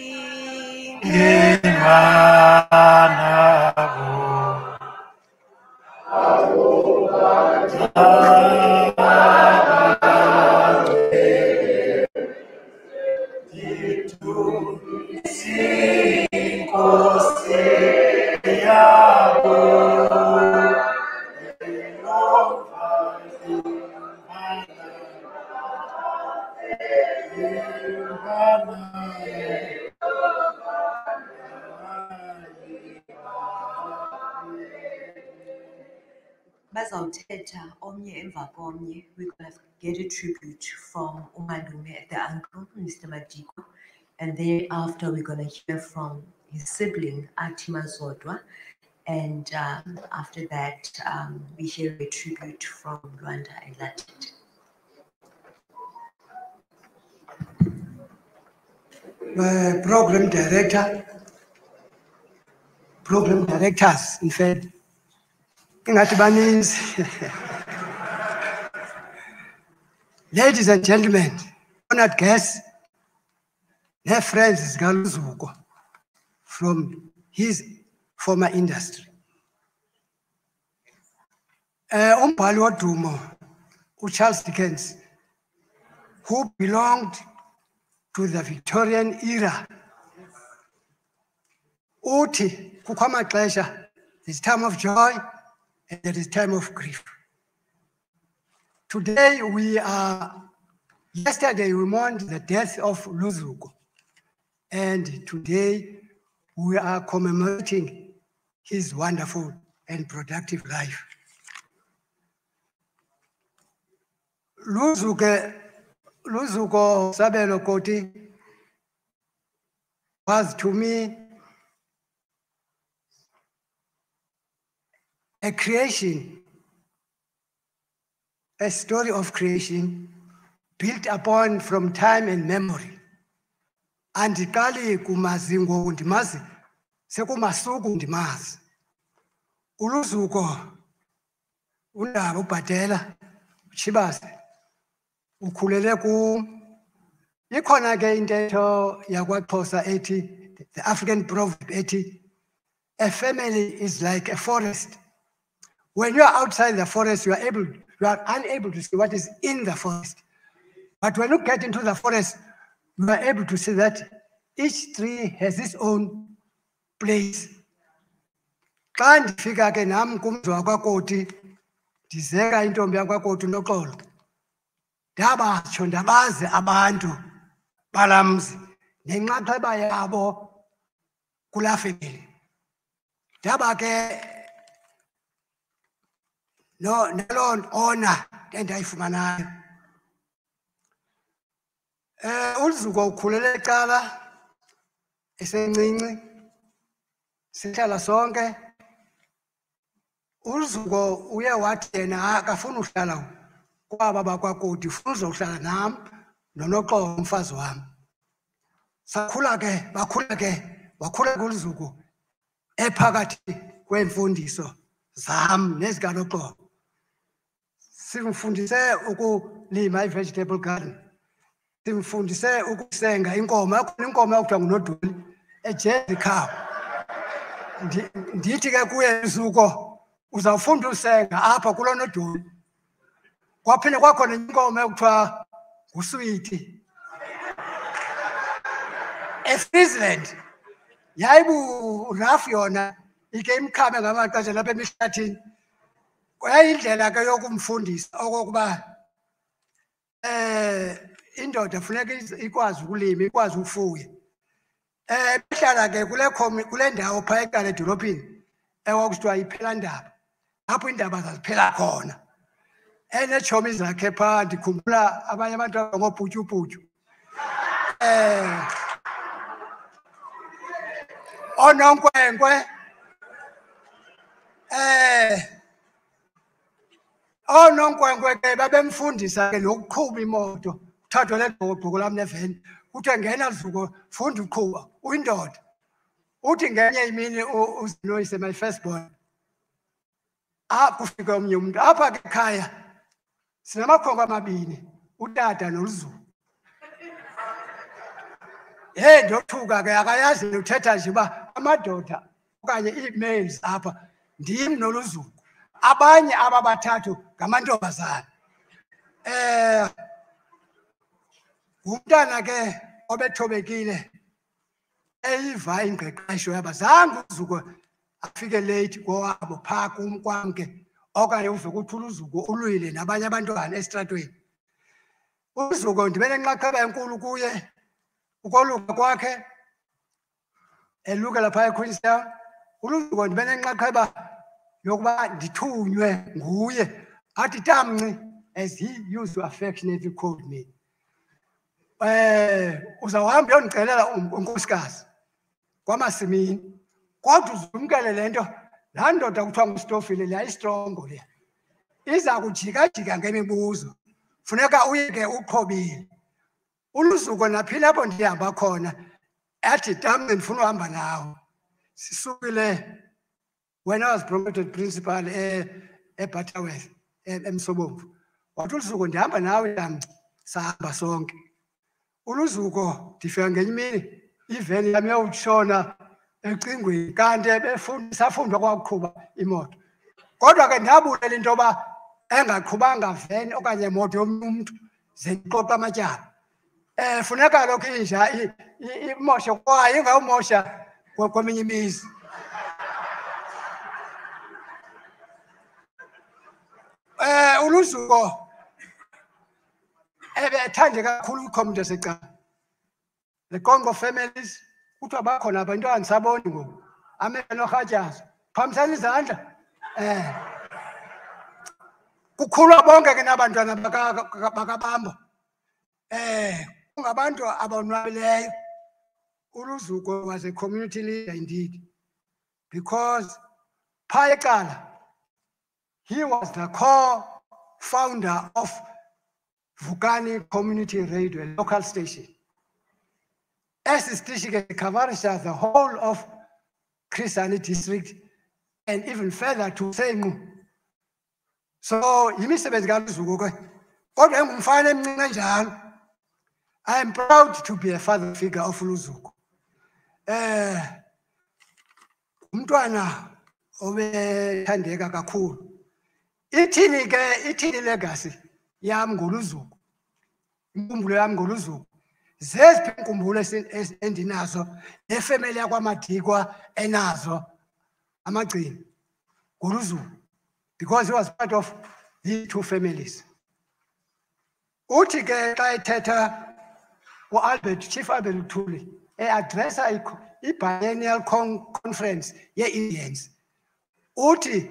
bazawuthetha omnye emva komnye. We're going to get a tribute from umalume, the uncle, Mister Madikwa, and thereafter we're going to hear from his sibling, Atima Zodwa, and um, after that um, we hear a tribute from Rwanda and Latit. My program director, program directors, in fact, ladies and gentlemen, honored guests, their friends Galuzuko from his former industry. Umbhali wodumo, Charles Dickens, who belonged to the Victorian era. Uthi kukho amaxesha, there's time of joy and there is time of grief. Today we are, yesterday we mourned the death of Luzuko, and today we are commemorating his wonderful and productive life. Luzuko, Luzuko Sabelo Koti was to me a creation, a story of creation built upon from time and memory. Andikali kumazingo ndimazi, sekumasuku ndimazi. Uluzuko undaba ubhatela Chibase ukhulele ku ikhona ke intetho yakwaXhosa ethi, the African proverb ethi, a family is like a forest. When you are outside the forest, you are able, you are unable to see what is in the forest. But when you get into the forest, you are able to see that each tree has its own place. Xa ndifika ke nam kumzi wakwaKoti, ndizeka intombi yakwaKoti uNoxolo, ndabatsho ndabazi abantu balaa mzi nenxaxheba yabo kulaa family. Ndaba ke no naloo honor endayifumanayo. Eh uLuzuko ukhulele ecala esencinci, sihlala sonke. uLuzuko uye wathi yena akafuna uhlala kwaba bakwaKoti, ufuna uzohlala nam noNoxolo umfazi wami. Sakhula ke bakhula ke wakhula kuLuzuko ephakathi kwemfundiso zam nezikaNoxolo. Simfundise ukulima i-vegetable garden, simfundise ukusenga inkomo, akhona inkomo yakuthiwa nguNodoli, a Jersey cow. Ndithi ke kuye Luzuko uzawufunda usenga apha kulo Nodoli. Kwaphinde kwakhona inkomo ekuthiwa nguSweetie eFriesland, yayibu rough yona, ike imkhame ngamaxesha lapha emihlathini. Kwayindlela ke yokumfundisa okokuba eh indoda funeka ikwazi ukulima, ikwazi ukufuya. Eh behlala ke kule kule ndawo phaya eqala edolophini ekuthiwa iPhelandaba, apho indaba zaziphela khona. Eneetshomi zakhe phaa, ndikhumbula abanye abantu ngobhutyubhutyu. Eh ononkwenkwe, eh ononkwenkwe ke babemfundisa ke nokuqhuba imoto. Uthathwa le bhoko lam neveni, kuthiwe ngena Luzuko, funda uqhuba, uyindoda. Uthi ngenye imini uZinoyise, my firstborn, apho kufike omnye umuntu apha ke ekhaya sinamakhwenkwe amabini, utata noLuzuko. Hey, ndothuka ke akayazi uthetha nje uba amadoda okanye ii-males apha ndim noLuzuko, abanye ababathathu ngamantombazana. Eh umntana ke obethobekile eyiva ingqeqesho yabazange uLuzuko afike late kowabo phaa kum kwam ke, okanye uve kuthi uLuzuko ulwile nabanye abantwana esitratweni. uLuzuko ndibe nenxaxheba enkulu kuye ukoluka kwakhe elukela phaya eQueenstown. uLuzuko ndibe nenxaxheba yokuba ndithunywe nguye, athi Tamnci, as he used to affectionately call me, eh uzawuhamba uyondicelela unkosikazi kwaMasimini, kodwa uzumkele le nto, laa ndoda kuthiwa nguStofile le yayistrongo le, iza kujika-jika ngemibuzo, funeka uye ke uqhobile. uLuzuko naphile apho ndihamba khona athi Tamnci ndifuna uhamba nawe. Sisukile when I was promoted principal eButterworth eMsobomvu, wathi uLuzuko ndihamba nawe Tamnci, sahamba sonke. uLuzuko ndifika ngenye imini iveni yam yawutshona ecingweni, kanti safundwa kwakuqhuba imoto. Kodwa ke ndabulela into yoba engaqhubanga veni okanye moto yomnye umntu, zendiqoqa amatyala. Eh funeka lokho inja imoshe kwayo ingawumosha kweminye imizi. Eh uLuzuko ebe ethande kakhulu ucommunity secala. The Congo families kuthiwa bakhona abantu angisaboni ngoku. Amele noRhatyazo. Phamisana izandla. Eh kukhulwa bonke ke nabantwana bakabamba. Eh ngabantu abonwabileyo. uLuzuko was a community leader indeed, because phaa eqala he was the co-founder of Vukani Community Radio, a local station. As a station covers the whole of Chris Hani district and even further to Sengu. So imisebenzi kaLuzuko ke kodwa engumfana emncinci njalo. I am proud to be a father figure of Luzuko. Eh umntwana obethandeka kakhulu. Ithini ke ithini legacy yami ngoluzuko. Inkumbulo yami ngoluzuko. Zeziphi inkumbulo endinazo nefamily yakwaMadikwa enazo amagcini ngoluzuko, because he was part of these two families. Uthi ke xa ethetha uAlbert Chief Albert Luthuli e-addressa i-biennial conference ye-Indians. Uthi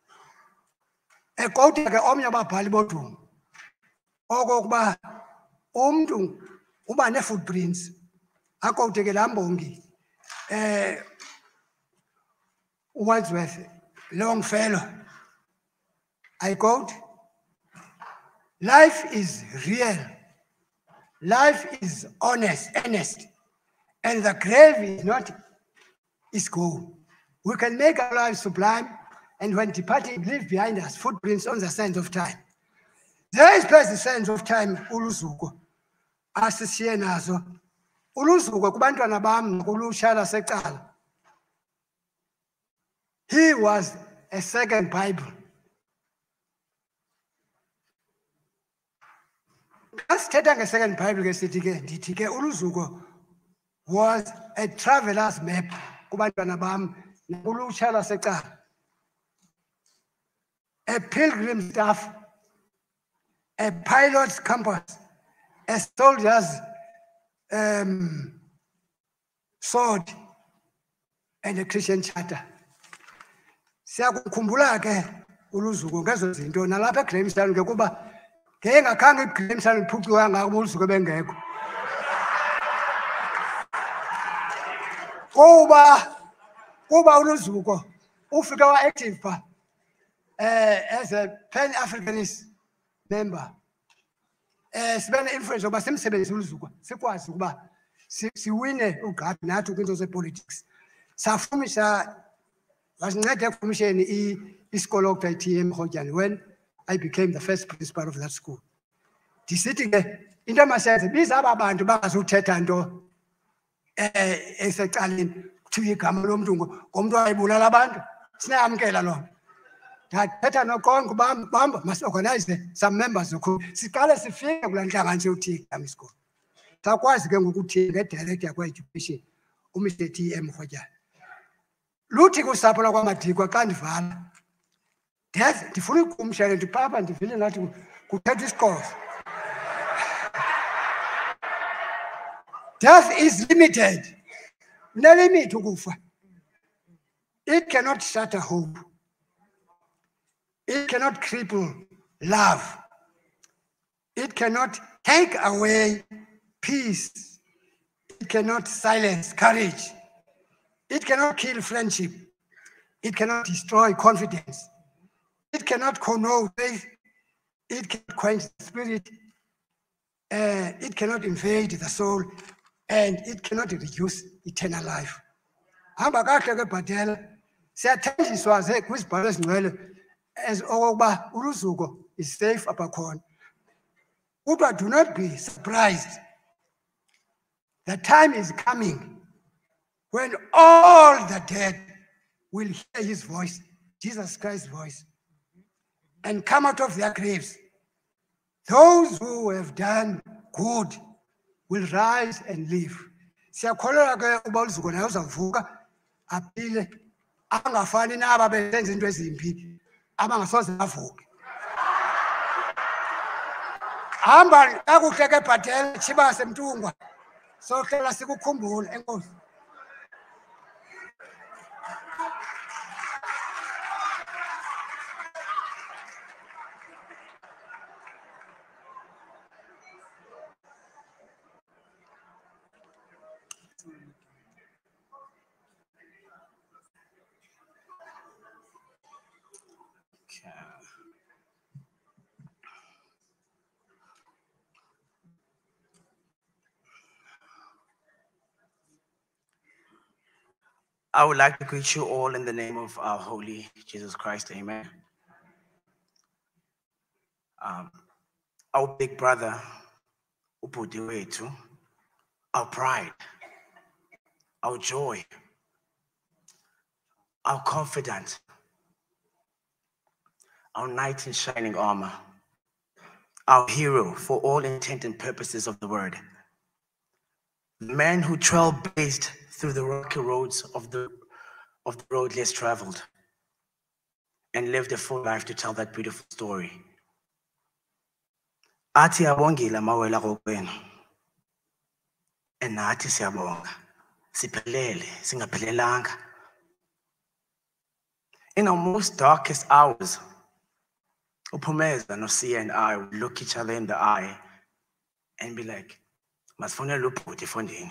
ekota ke omnye ababhali bodumo okokuba umntu uba ne-footprints akote ke laa mbongi eh uWordsworth Longfellow. I quote, "Life is real. Life is honest, earnest, and the grave is not its goal. We can make our lives sublime, and when departing, leave behind us footprints on the sands of time." There is place the sands of time, uLuzuko. Asisiye nazo. uLuzuko kubantwana bam kulutsha lasecala. He was a second Bible. Asithetha nge-second Bible ke sithi ke ndithi ke uLuzuko was a traveler's map kubantwana bam nakulutsha lasecala. A pilgrim staff, a pilot's compass, a soldier's um, sword, and a Christian charter. Siyakukhumbula ke uLuzuko ngezo zinto nalapha eGrahamstown ke kuba ngengakhange iGrahamstown iphucuka ngako uLuzuko bengekho. Kuba kuba uLuzuko ufike wa-active pha eh as a Pan-Africanist member. Eh sibe ne-influence yokuba simsebenzi uLuzuko sikwazi ukuba siwine ugqatso nathi kwinto zepolitics. Safumisa wasinceda ekomisheni isikolo okuthiwa i-T M Rhotyani when I became the first principal of that school. Ndisithi ke into emasenze biza aba bantu bangazuthetha nto eh esecaleni kuthiwa igama lomntu ngomntu ayibulala abantu sinayamkela loo. Ndathetha noqongo bamba masi-organize some members zokhulu siqale sifike kulaa ntlanganiso yokuthi igama isikolo. Sakwazi ke ngokuthi ngedirector yakwa-education uMr T M Rhotyani. Luthi kusapho lakwaMadikwa xa ndivala ndethi ndifuna ukumshele ndipapha ndivile ngathi kuthetha isikolo. Death is limited. Unelimit ukufa. It cannot shatter hope. It cannot cripple love. It cannot take away peace. It cannot silence courage. It cannot kill friendship. It cannot destroy confidence. It cannot connote faith. It cannot quench the spirit. Uh, it cannot invade the soul. And it cannot reduce eternal life. Hamba kahle ke Bhatela siyathenjiswa ze kwizibhalo ezingcwele as okokuba uLuzuko is safe apha khona. Kodwa do not be surprised. The time is coming when all the dead will hear his voice, Jesus Christ's voice, and come out of their graves. Those who have done good will rise and live. Siyakholelwa ke uba uZuko naye uzawuvuka aphile angafani naba besenza into ezimbi abangasoze bavuke. Hamba kakuhle ke Bhatele Chibase Mtungwa. Sohlela sikukhumbula enkosi. I would like to greet you all in the name of our holy Jesus Christ. Amen. Um, our big brother, Upudiwetu, our pride, our joy, our confidence, our knight in shining armor, our hero for all intent and purposes of the word, the man who trailblazed through the rocky roads of the, of the road less traveled and lived a full life to tell that beautiful story. Athi abongile amawela kokwenu. And nathi siyabonga. Siphelele, singaphelelanga. In our most darkest hours, Upumeza, Nosia and I would look each other in the eye and be like, Masfonela uphuti fondini.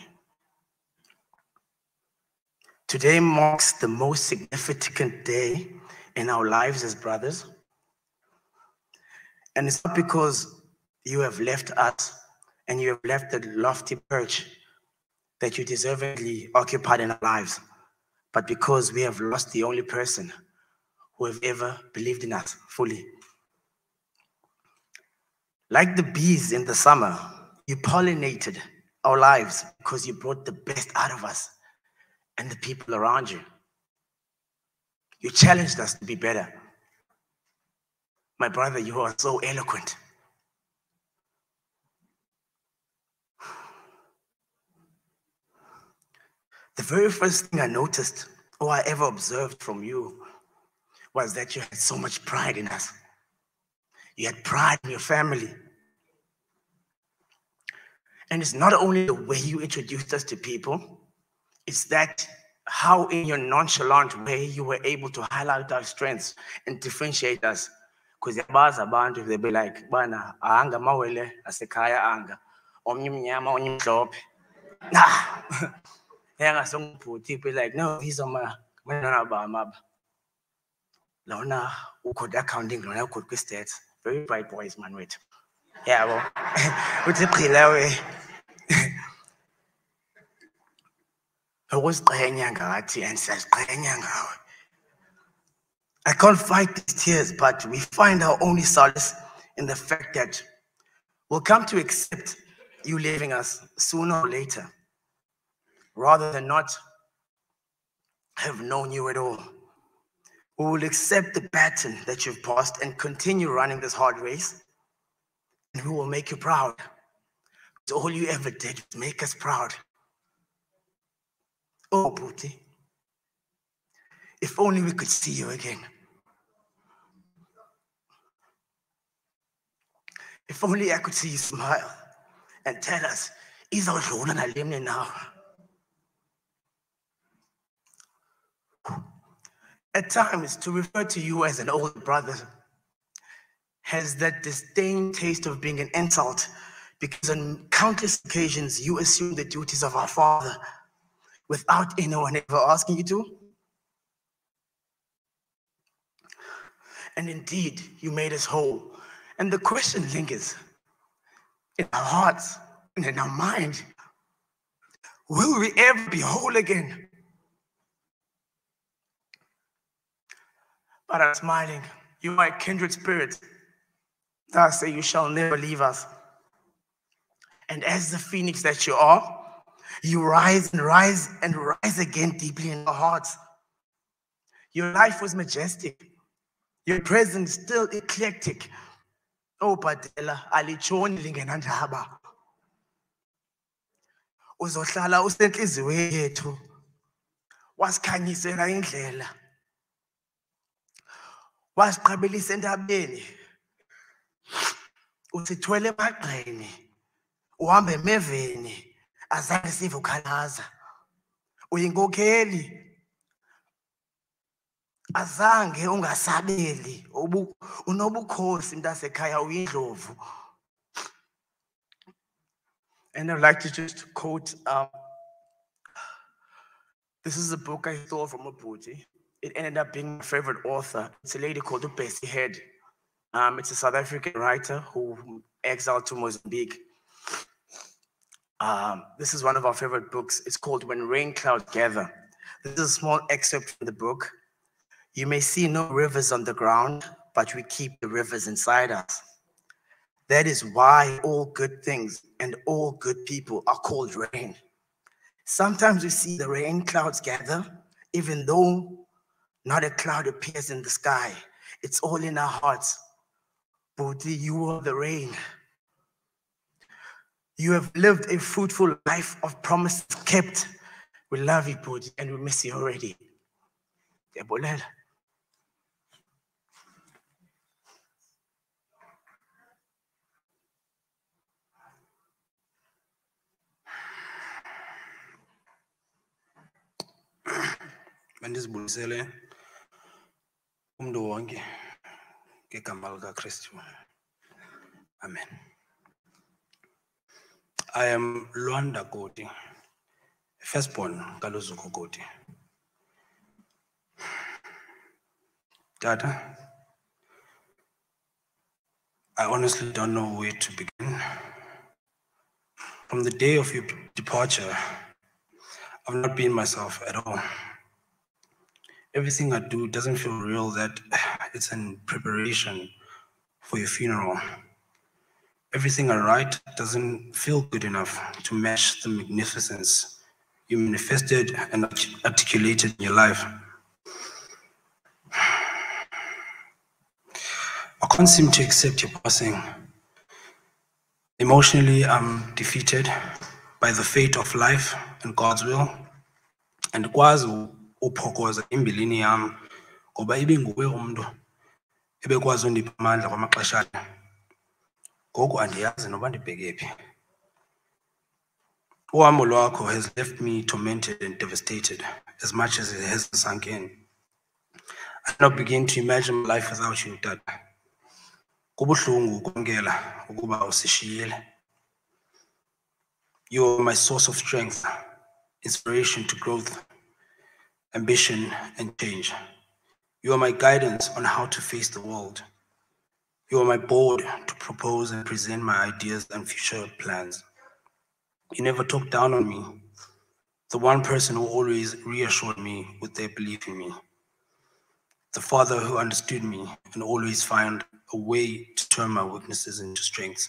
Today marks the most significant day in our lives as brothers. And it's not because you have left us and you have left the lofty perch that you deservedly occupied in our lives, but because we have lost the only person who have ever believed in us fully. Like the bees in the summer, you pollinated our lives because you brought the best out of us and the people around you. You challenged us to be better. My brother, you are so eloquent. The very first thing I noticed or I ever observed from you was that you had so much pride in us. You had pride in your family. And it's not only the way you introduced us to people, it's that how in your nonchalant way you were able to highlight our strengths and differentiate us. Because abantu, they'll be like, Bana, anga mawele, asekaya anga, omnye mnyama, omnye mhlophe. Nah. People like, no, these are my my Lona ukhod accounting, Lona ukhod stats. Very bright boys, man. Wait. Yeah, well. What's the way? I was and says, I can't fight these tears, but we find our only solace in the fact that we'll come to accept you leaving us sooner or later, rather than not have known you at all. We will accept the baton that you've passed and continue running this hard race, and we will make you proud. Because all you ever did was make us proud. Oh, Puti, if only we could see you again. If only I could see you smile and tell us, "Is our role and I live now." At times, to refer to you as an older brother has that disdain taste of being an insult, because on countless occasions you assume the duties of our father without anyone ever asking you to. And indeed, you made us whole. And the question lingers in our hearts and in our mind, will we ever be whole again? But I'm smiling. You are a kindred spirit. I say you shall never leave us. And as the phoenix that you are, you rise and rise and rise again deeply in our hearts. Your life was majestic. Your presence still eclectic. obhatela alitshoni lingenandaba. Uzohlala usentliziyweni yethu, wasikhanyisela indlela, wasiqabelisa entabeni, usithwele emagxeni, uhamba emeveni, azange sive ukhalaza. Uyinkokheli, azange ungasabeli, ubu- unobukhosi mntasekhaya, uyindlovu. And I'd like to just quote, um, this is a book I stole from a booty. It ended up being my favorite author. It's a lady called Bessie Head. Um, it's a South African writer who exiled to Mozambique. Um, this is one of our favorite books. It's called When Rain Clouds Gather. This is a small excerpt from the book. You may see no rivers on the ground, but we keep the rivers inside us. That is why all good things and all good people are called rain. Sometimes we see the rain clouds gather, even though not a cloud appears in the sky. It's all in our hearts. Bodhi, you are the rain. You have lived a fruitful life of promises kept. We love you, Bodhi, and we miss you already. Ndiyabulela. Mandizibulisele umntu wonke ngegama likaKristu. Amen. I am Luanda Koti, firstborn kaLuzuko Koti. Tata, I honestly don't know where to begin. From the day of your departure, I've not been myself at all. Everything I do doesn't feel real, that it's in preparation for your funeral. Everything I write doesn't feel good enough to match the magnificence you manifested and articulated in your life. I can't seem to accept your passing. Emotionally, I'm defeated by the fate of life and God's will. And kwazi uphokoza imbilini yam ngoba ibinguwe umntu ebekwazi undipha amandla kwamaxeshana. Ngoku andiyazi noba ndibheke phi. Uhambo lwakho has left me tormented and devastated as much as it has sunk in. I cannot begin to imagine my life without you, Dad. Kubuhlungu ukwamkela ukuba usishiyile. You are my source of strength, inspiration to growth, ambition and change. You are my guidance on how to face the world. You are my board to propose and present my ideas and future plans. You never talked down on me, the one person who always reassured me with their belief in me. The father who understood me and always found a way to turn my weaknesses into strengths.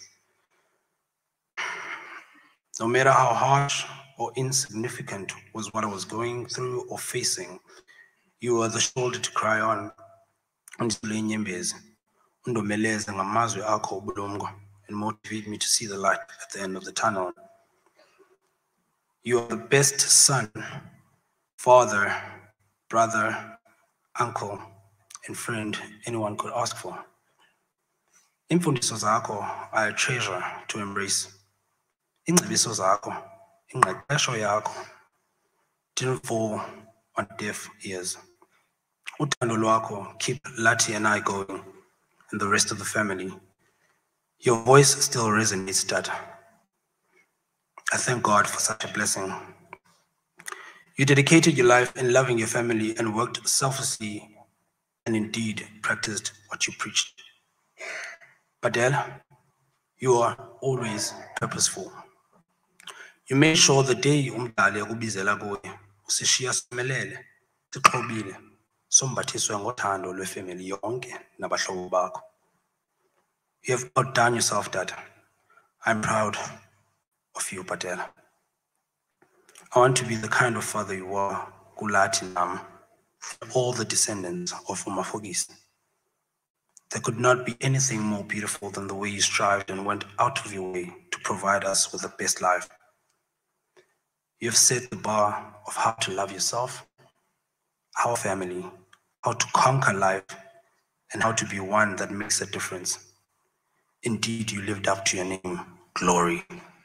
No matter how harsh or insignificant was what I was going through or facing, you are the shoulder to cry on. Undomeleze ngamazwi akho obulumko and motivate me to see the light at the end of the tunnel. You are the best son, father, brother, uncle, and friend anyone could ask for. Imfundiso zakho are a treasure to embrace. Ingcebiso zakho, ingqeqesho yakho, didn't fall on deaf ears. Utando lwakho keep Lati and I going, and the rest of the family. Your voice still resonates, Dad. I thank God for such a blessing. You dedicated your life in loving your family and worked selflessly and indeed practiced what you preached. Padel, you are always purposeful. You made sure the day umdali akubizela kuye usishiya simelele sixhobile sombathiswe ngothando lwefamily yonke nabahlobo bakho. You have outdone yourself, Dad. I'm proud of you, Patel. I want to be the kind of father you are, Gulati Nam, all the descendants of Umafogis. There could not be anything more beautiful than the way you strived and went out of your way to provide us with the best life. You've set the bar of how to love yourself, our family, how to conquer life, and how to be one that makes a difference. Indeed, you lived up to your name, glory.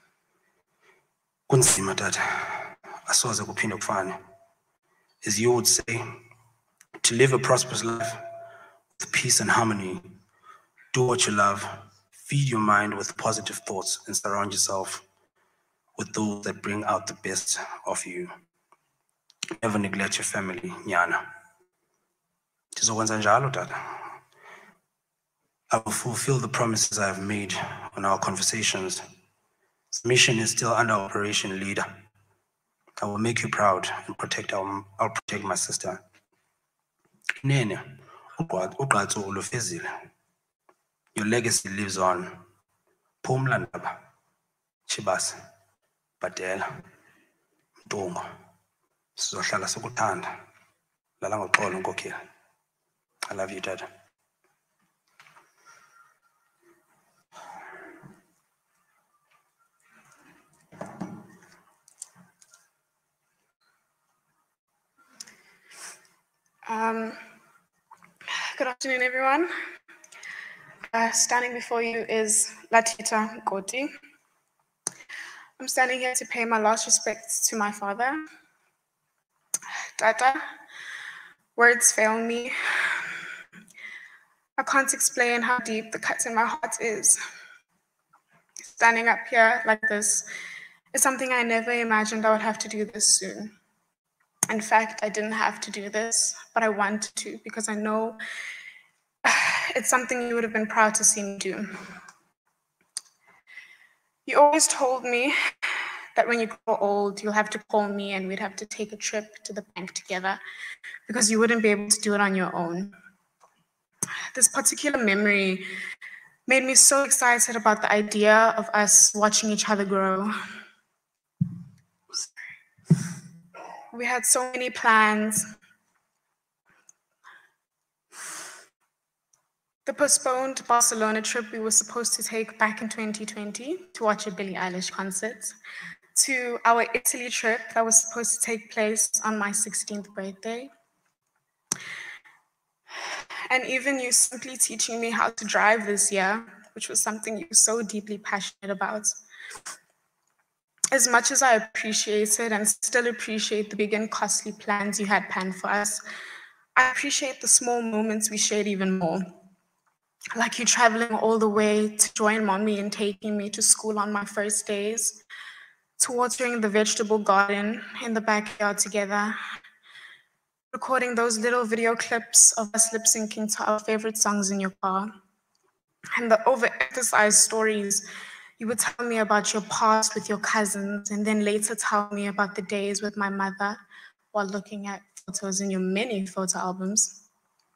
Kunzima tata, asoze kuphinde kufane. As you would say, to live a prosperous life with peace and harmony, do what you love, feed your mind with positive thoughts, and surround yourself with those that bring out the best of you. Never neglect your family, Nyana. Ndizokwenza njalo tata. I will fulfill the promises I have made on our conversations. The mission is still under Operation Leader. I will make you proud and protect our, I'll protect my sister. Nene, uqatso ulufezile. Your legacy lives on. Phumla Ndaba, Chibase, Badela, Mtungo. Sizohlala sikuthanda. Lala ngoxolo Nkokheli. I love you, Dad. Um, good afternoon, everyone. Uh, standing before you is Latita Nkoti. I'm standing here to pay my last respects to my father. Tata, words fail me. I can't explain how deep the cut in my heart is. Standing up here like this is something I never imagined I would have to do this soon. In fact, I didn't have to do this, but I wanted to because I know it's something you would have been proud to see me do. You always told me that when you grow old, you'll have to call me and we'd have to take a trip to the bank together because you wouldn't be able to do it on your own. This particular memory made me so excited about the idea of us watching each other grow. We had so many plans. The postponed Barcelona trip we were supposed to take back in twenty twenty to watch a Billie Eilish concert, to our Italy trip that was supposed to take place on my sixteenth birthday, and even you simply teaching me how to drive this year, which was something you were so deeply passionate about. As much as I appreciated and still appreciate the big and costly plans you had planned for us, I appreciate the small moments we shared even more. Like you traveling all the way to join mommy and taking me to school on my first days, to watering the vegetable garden in the backyard together, recording those little video clips of us lip syncing to our favorite songs in your car, and the overemphasized stories you would tell me about your past with your cousins, and then later tell me about the days with my mother while looking at photos in your many photo albums.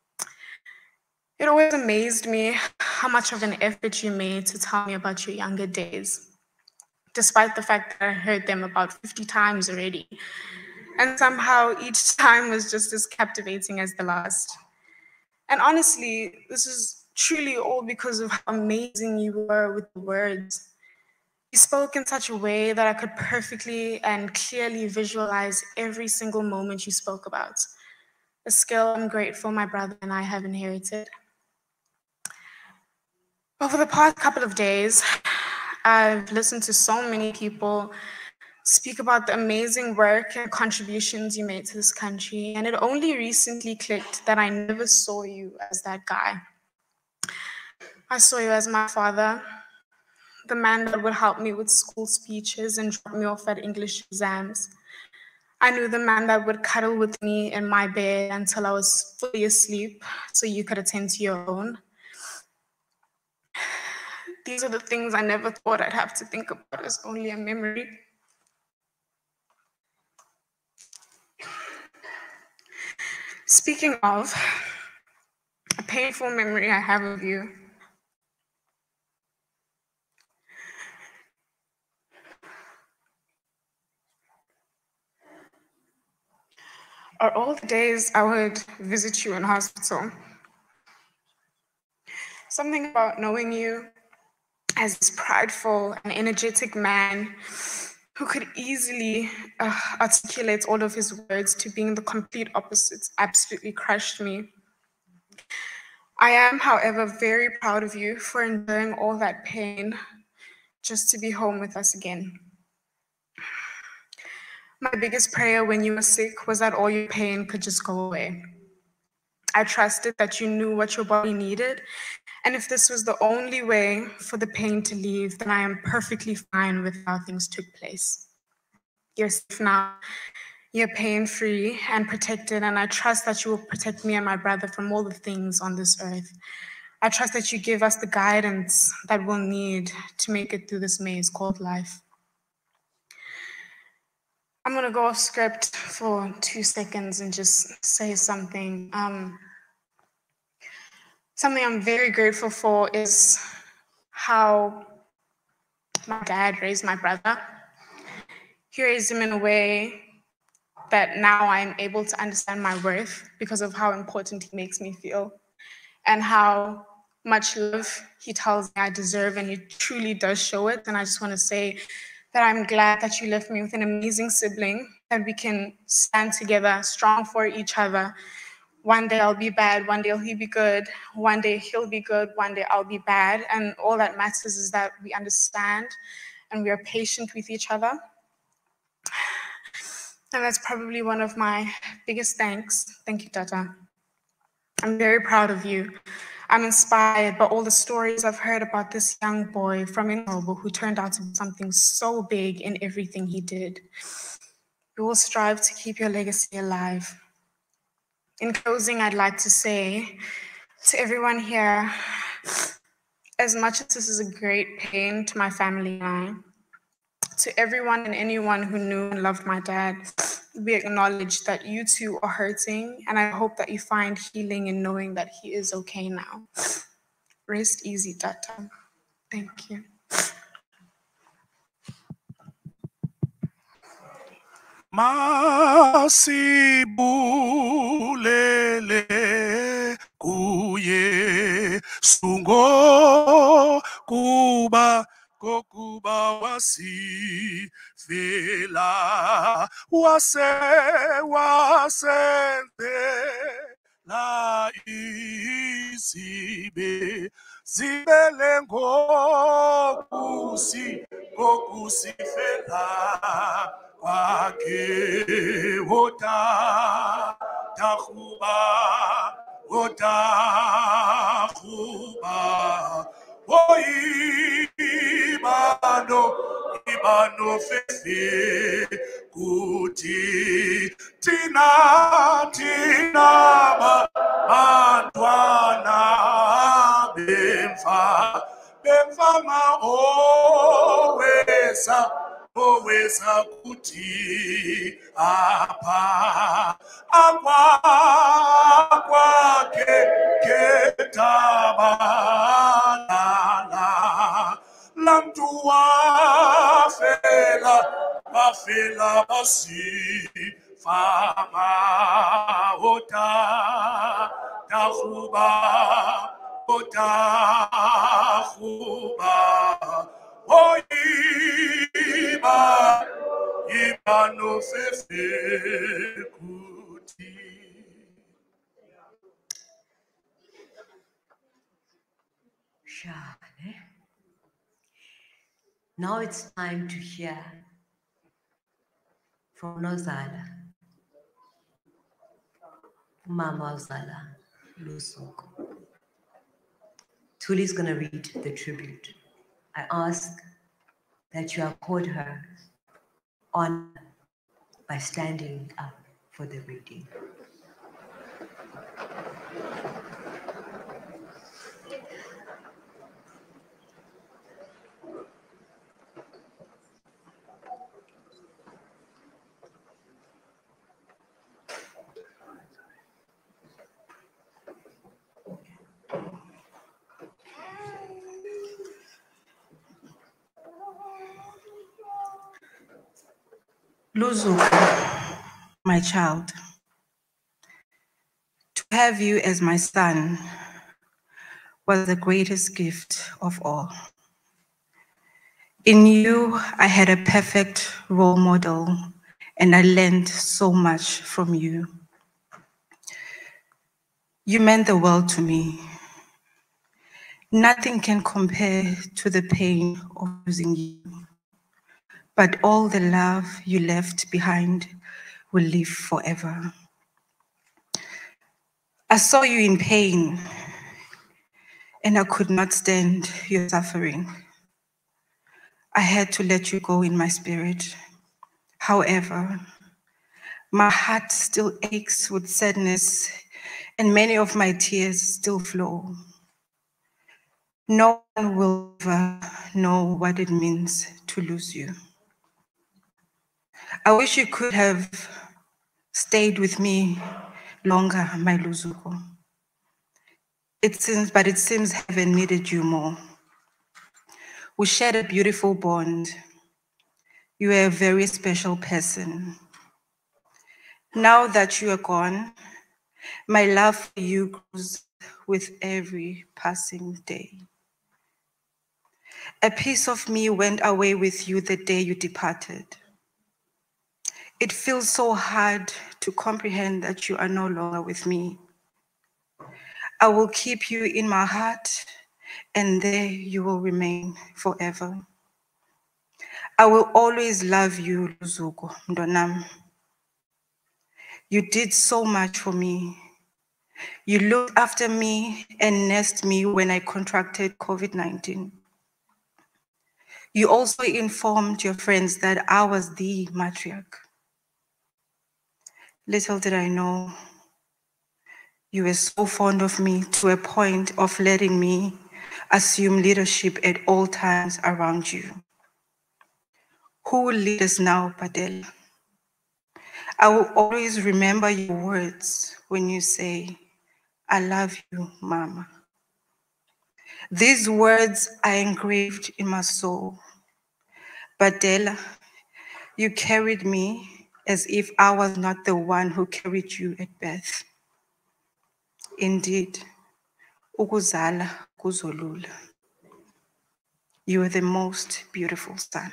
It always amazed me how much of an effort you made to tell me about your younger days, despite the fact that I heard them about fifty times already. And somehow each time was just as captivating as the last. And honestly, this is truly all because of how amazing you were with the words. You spoke in such a way that I could perfectly and clearly visualize every single moment you spoke about, a skill I'm grateful my brother and I have inherited. Over the past couple of days, I've listened to so many people speak about the amazing work and contributions you made to this country, and it only recently clicked that I never saw you as that guy. I saw you as my father, the man that would help me with school speeches and drop me off at English exams. I knew the man that would cuddle with me in my bed until I was fully asleep so you could attend to your own. These are the things I never thought I'd have to think about as only a memory. Speaking of, a painful memory I have of you. Are all the days I would visit you in hospital. Something about knowing you as this prideful and energetic man who could easily uh, articulate all of his words to being the complete opposites absolutely crushed me. I am, however, very proud of you for enduring all that pain just to be home with us again. My biggest prayer when you were sick was that all your pain could just go away. I trusted that you knew what your body needed, and if this was the only way for the pain to leave, then I am perfectly fine with how things took place. You're safe now, you're pain-free and protected, and I trust that you will protect me and my brother from all the things on this earth. I trust that you give us the guidance that we'll need to make it through this maze called life. I'm gonna go off script for two seconds and just say something. Um, something I'm very grateful for is how my dad raised my brother. He raised him in a way that now I'm able to understand my worth because of how important he makes me feel and how much love he tells me I deserve, and he truly does show it. And I just want to say that I'm glad that you left me with an amazing sibling, that we can stand together, strong for each other. One day I'll be bad, one day he'll be good, one day he'll be good, one day I'll be bad. And all that matters is that we understand and we are patient with each other. And that's probably one of my biggest thanks. Thank you, Tata. I'm very proud of you. I'm inspired by all the stories I've heard about this young boy from Inobo who turned out to be something so big in everything he did. We will strive to keep your legacy alive. In closing, I'd like to say to everyone here, as much as this is a great pain to my family and I, to everyone and anyone who knew and loved my dad, we acknowledge that you too are hurting, and I hope that you find healing in knowing that he is okay now. Rest easy, Tata. Thank you. Masibulele kuye sungo kuba kokuba wasi fela wase wasente la isibe zibele ngokusi ngokusi fela kwake wota takuba wota kuba Oi, Ibano, Ibano fefe, kuti, tina, tina, ma, mantwana, bemfa, bemfa ma, owesa, owesa kuti, apa, akwa, akwa, ke, ke, taba. Lamtua fela, afela basi, fama ota, tahuba, ota, huba, oiba, iba no fefe kuti. Shane. Now it's time to hear from Nozala, Mama Zala Lusoko. Tuli's going to read the tribute. I ask that you accord her honor by standing up for the reading. Luzuku, my child, to have you as my son was the greatest gift of all. In you, I had a perfect role model, and I learned so much from you. You meant the world to me. Nothing can compare to the pain of losing you, but all the love you left behind will live forever. I saw you in pain, and I could not stand your suffering. I had to let you go in my spirit. However, my heart still aches with sadness, and many of my tears still flow. No one will ever know what it means to lose you. I wish you could have stayed with me longer, my Luzuko. It seems, but it seems heaven needed you more. We shared a beautiful bond. You are a very special person. Now that you are gone, my love for you grows with every passing day. A piece of me went away with you the day you departed. It feels so hard to comprehend that you are no longer with me. I will keep you in my heart, and there you will remain forever. I will always love you, Luzuko Mdonam. You did so much for me. You looked after me and nursed me when I contracted COVID nineteen. You also informed your friends that I was the matriarch. Little did I know, you were so fond of me to a point of letting me assume leadership at all times around you. Who will lead us now, Padel? I will always remember your words when you say, I love you, Mama. These words are engraved in my soul. Padel, you carried me as if I was not the one who carried you at birth. Indeed, ukuzala kuzolula. You are the most beautiful son.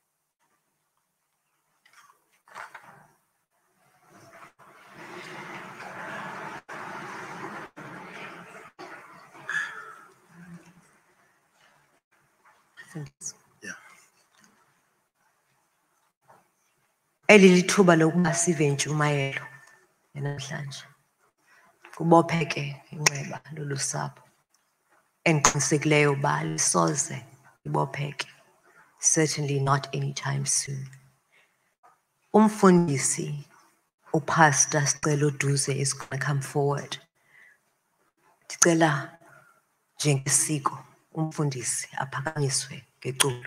Eli lithuba lokuba sive intshumayelo namhlanje. Kubopheke inxeba lolu sapho. Enqinisekileyo uba lisoze libopheke. Certainly not anytime soon. Umfundisi, uPastor Sicelo Duze is going to come forward. Ndicela njengesiko umfundisi aphakanyiswe ngeculo.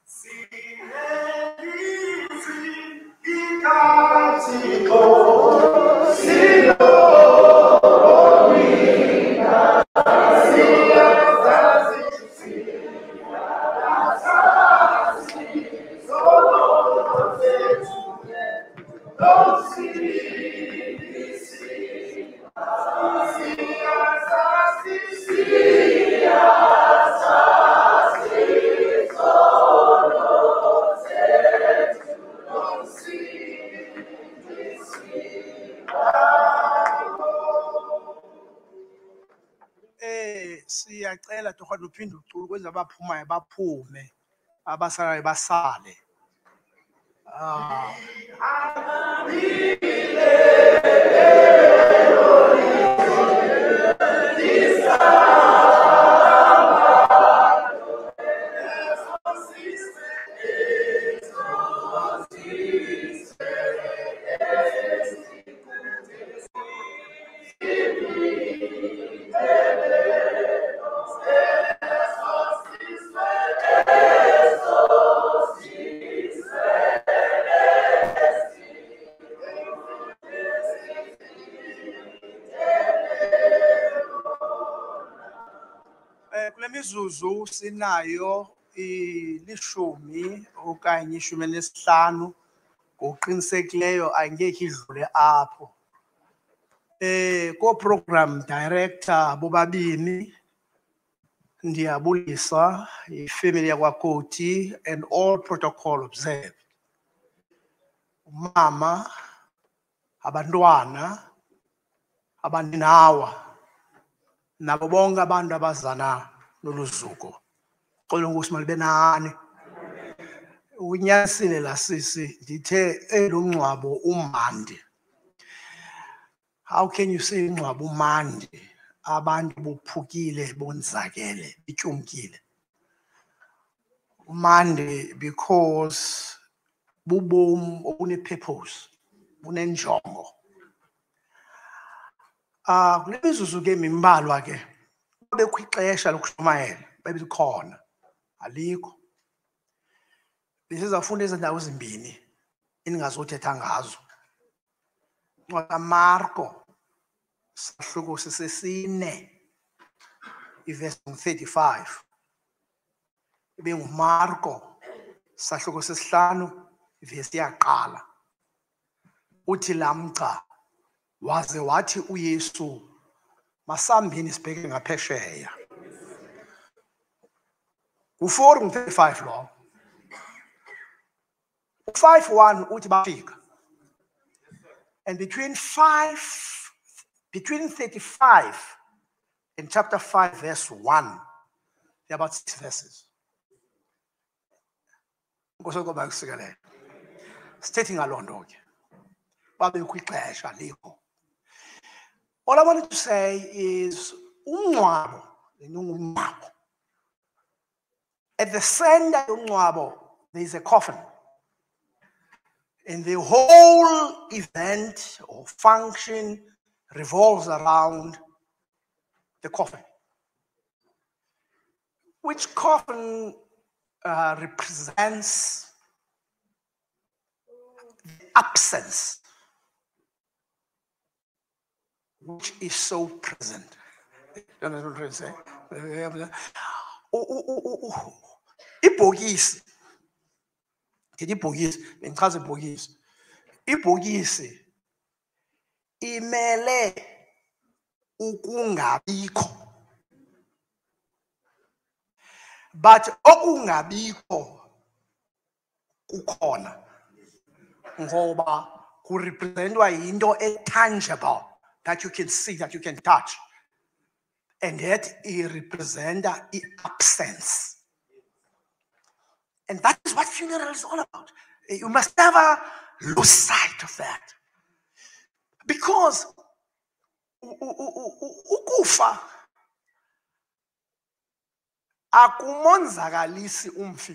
Siyacela torhwana uphinde ucula kwenza abaphumayo baphume abasalayo basale. Ah. Zuzu sinayo ilishumi okanye ishumi nesihlanu ngokuqinisekileyo angeke idlule apho. Eh ko program director bobabini Ndiyabulisa ifamily yakwaKoti and all protocol observed. Mama, abantwana, abaninawa, nabo bonke abantu abazana noluzuko. Xolo Nkosi malibe nani. Unyasile la sisi ndithe elungcwabo umandi. How can you say ngcwabo umandi? Abantu bophukile bonzakele ityumkile. Umandi because bubom obune purpose, bunenjongo. Ah kule mizuzu ke mimbalwa ke bekho ixesha lokushumayela bebikhona alikho. Besizafunda izindawo ezimbini eningazothetha ngazo. Ncwadi Marko sahluko sesine iverse thirty-five. Ibe nguMarko sahluko sesihlanu iverse yaqala. Uthi lamca waze wathi uYesu masambini sibheke ngaphesheya. U-four thirty-five lo. five one uthi bafika. And between five, between thirty-five and chapter five, verse one, there are about six verses. Stating alone, dog. All I wanted to say is, at the center of there is a coffin. And the whole event or function revolves around the coffin, which coffin uh, represents the absence, which is so present. You know what I'm trying to say? Ibhokisi. Ndithi ibhokisi, bengichaza ibhokisi. Ibhokisi imele ukungabikho. But okungabikho kukhona. Ngoba kurepresentwa into tangible that you can see, that you can touch. And yet it represents the absence. And that is what funeral is all about. You must never lose sight of that. Because ukufa akumonzakalisi umfi.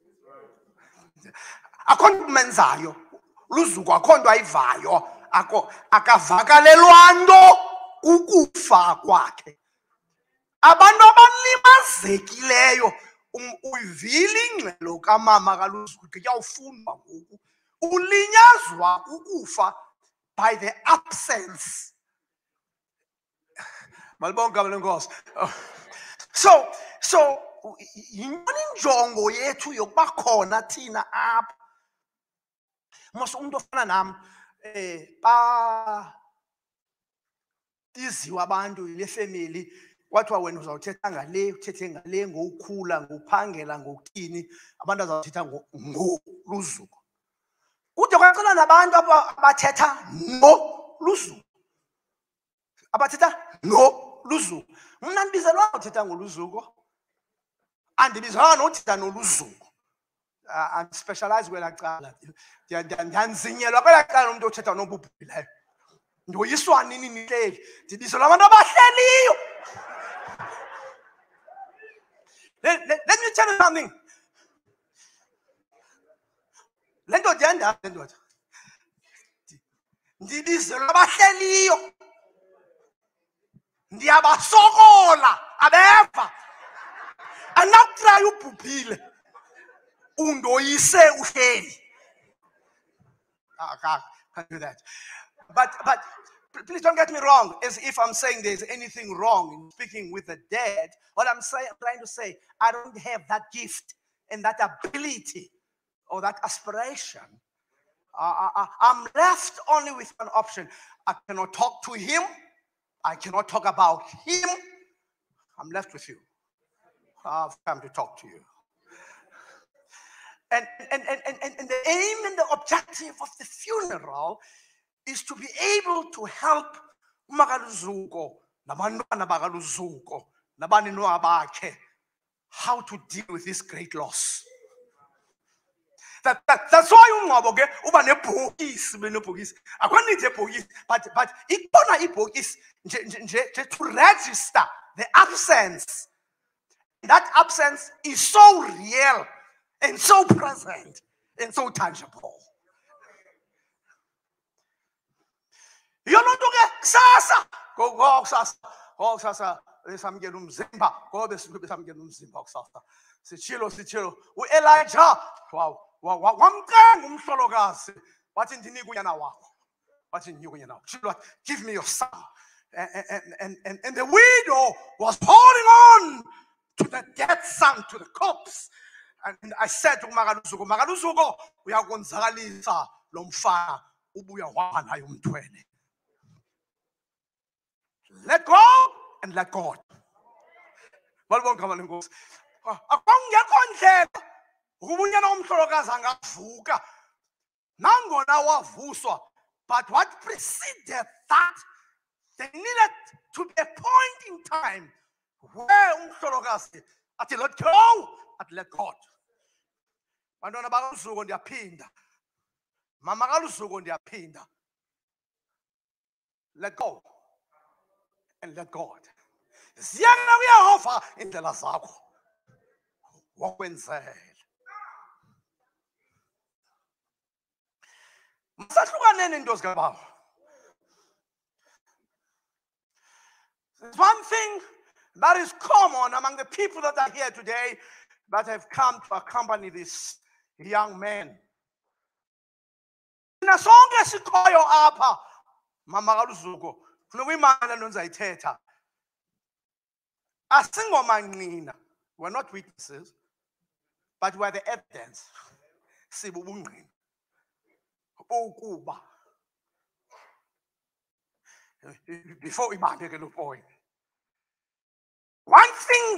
Akhona kumenzayo, luzuko akhona ayivayo, akavakalelwa nto ukufa kwakhe. Abantu abalimazekileyo uyivile ingxelo kamama kaluzuko kuyawufundwa ngoku. Ulinyazwa ukufa by the absence. Malibonke Nkosi. So so yintoni injongo yethu yokuba khona thina apha? Mos umuntu ofana nami eh ba iziwa abantu le family kwathiwa wena uzawuthetha ngale uthethe ngale ngokukhula ngokuphangela ngokuthini abantu azawuthetha ngoluzuko. Kude kwacela nabantu abathetha no luzuko. Abathetha no luzuko. Mna ndibizelwa uthetha ngoluzuko. Andibizelwa nothetha noluzuko. I'm specialized kwela cala. Ndiyanzinyelwa kwela cala umuntu othetha nobubhileyo. Ndoyiswa nini nihleli. Ndibizelwa abantu abahleliyo. Let, let, let me tell you something. Let me tell you something. Ndibizelwa abahleliyo. Ndiyabasokola abeva. Anakutry ubhubhile. Undoyise uhleli. I can't, can't do that. But but please don't get me wrong, as if I'm saying there's anything wrong in speaking with the dead. What I'm saying, trying to say, I don't have that gift and that ability or that aspiration. Uh, I, I'm left only with an option. I cannot talk to him. I cannot talk about him. I'm left with you. I've come to talk to you. And, and, and, and, and the aim and the objective of the funeral is to be able to help uMakaluzuko, nabantwana bakaLuzuko, nabaninawa bakhe, how to deal with this great loss. That, that, that's why umngcwabo ke uba nebhokisi benebhokisi. Akwanithi ebhokisi, but but ikhona ibhokisi nje nje nje to register the absence. That absence is so real and so present and so tangible. Yolonto ke kusasa go go kusasa go kusasa besamkela umzimba go besamkela umzimba kusasa. Sichilo sichilo uElijah wow wamcenga umhlolokazi wathi ndinike unyana wakho wathi ndinike unyana wakho chilo give me your son and and and and the widow was holding on to the dead son, to the corpse. And I said to uMakaluzuko, Makaluzuko uyakonzakalisa lo mfana ubuya wana yomthwele. Let go and let God. Balibonke abalenkosi. Akungekho ndlela ukubunyana umhlolokazi angavuka nangona wavuswa, but what preceded that, there needed to be a point in time where umhlolokazi athi let go and let God. Bantwana bakaLuzuko ndiyaphinda, mama kaLuzuko ndiyaphinda, let go and let God. Ziyakela kuYehova indlela zakho wakwenzela. Masahlukaneni into zikaBaba. There's one thing that is common among the people that are here today that have come to accompany this young man. Nasonke sikhoyo apha mama kaLuzuko funeka imali nonzayithetha. Asingomanqina, we're not witnesses, but we're the evidence. Sibubungqina ukuba before we make a point. One thing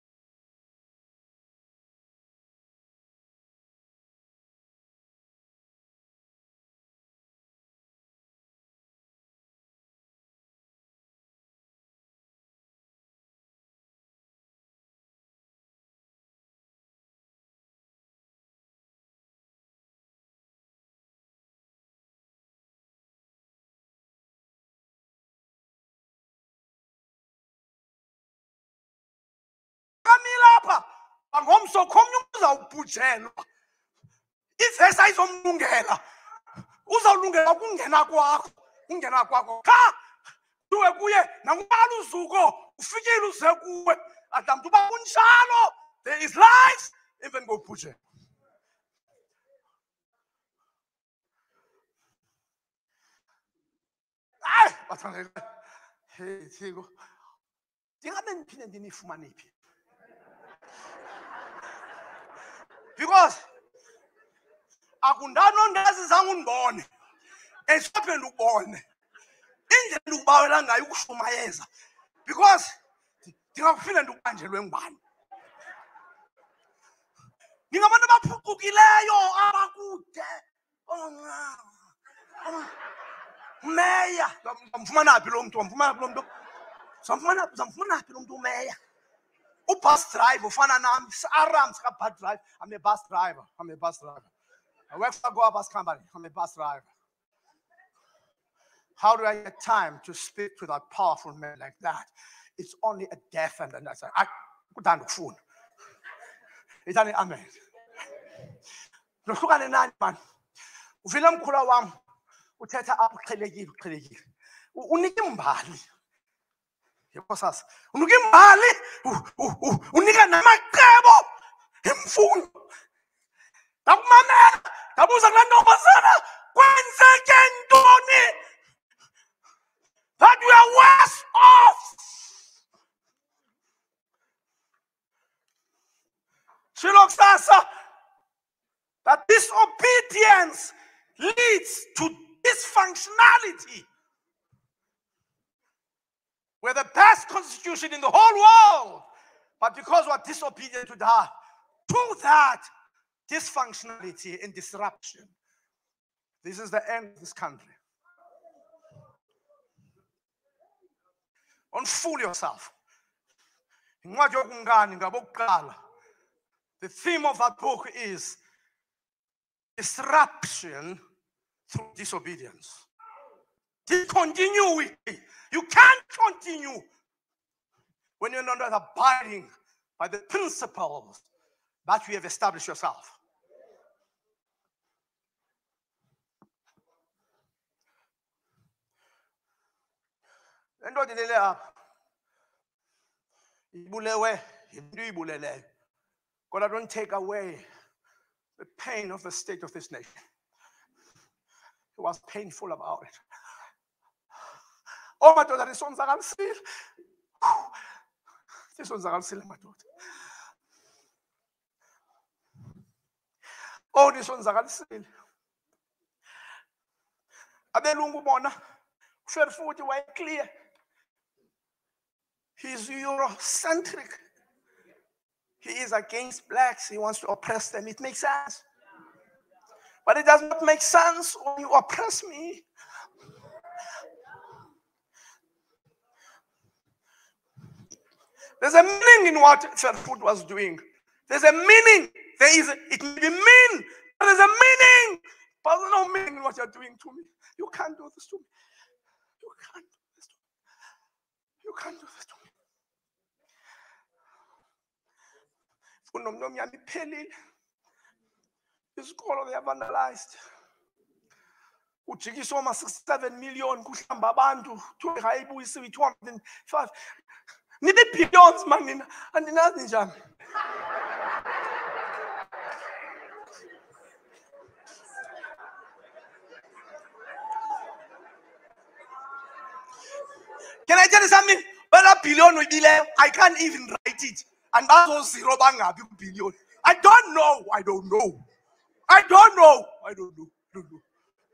lapha angomso khomnye uzawubhujelwa ivesa izomlungela uzawulungela kungena kwakho kungena kwakho cha duwe kuye nanguMakaLuzuko ufikile uze kuwe adamntu uba kunjalo there is life even ngobhujela. Hayi bathandela hey Thiko ndingabe ndiphinde ndinifumane phi because akundanondazi zange undibone esiphendula ubone indlela ubawela ngayo ukushumayeza because ndingakufile ndikubanjelwe ngubani ningabantu abaphucukileyo abakude meya zamfumana phi lo mntu wamfumana phi lo mntu zamfumana zamfumana phi lo mntu umeya ubus driver ufana nami arams ka-bus driver. I'm a bus driver. I'm a bus driver. I work for a Goa bus company. I'm a bus driver. How do I get time to speak to that powerful man like that? It's only a deaf and I say, I kudanda ukufuna. It's only amen. Nohlukane nani man. Uvila mkhula wami uthetha apha uqhelekile uqhelekile. Unika imbali. Yebo sasa. Unika imbali, unika namacebo emfundo. Dakumamela, dabuza kulaa ntombazana kwenzeke ntoni? That we are worse off. Shilo kusasa, that disobedience leads to dysfunctionality. We're the best constitution in the whole world, But because we're disobedient to that, to that dysfunctionality and disruption, this is the end of this country. Unfool yourself. The theme of that book is disruption through disobedience. Discontinuity. You can't continue when you're not abiding by the principles that you have established yourself. God, I don't take away the pain of the state of this nation. He was painful about it. Oh, my daughter, this one's a seal. This one's a seal, my daughter. Oh, this one's a seal. Abelungu bona, Fairfoot were clear. He's Eurocentric. He is against blacks. He wants to oppress them. It makes sense. But it does not make sense when you oppress me. There's a meaning in what Fairfoot was doing. There's a meaning. There is a, it may be mean, but there's a meaning. But there's no meaning in what you're doing to me. You can't do this to me. You can't do this to me. You can't do this to me. Isikolo they are vandalized. Ujikiswa ama sixty-seven million kuhlamba abantu to hayibuyisiwe two hundred five. Nibe billions man andinazi njani. Can I tell you something? When a billion will be there, I can't even write it. And that's all zero banga billion. I don't know. I don't know. I don't know. I don't know. I don't know.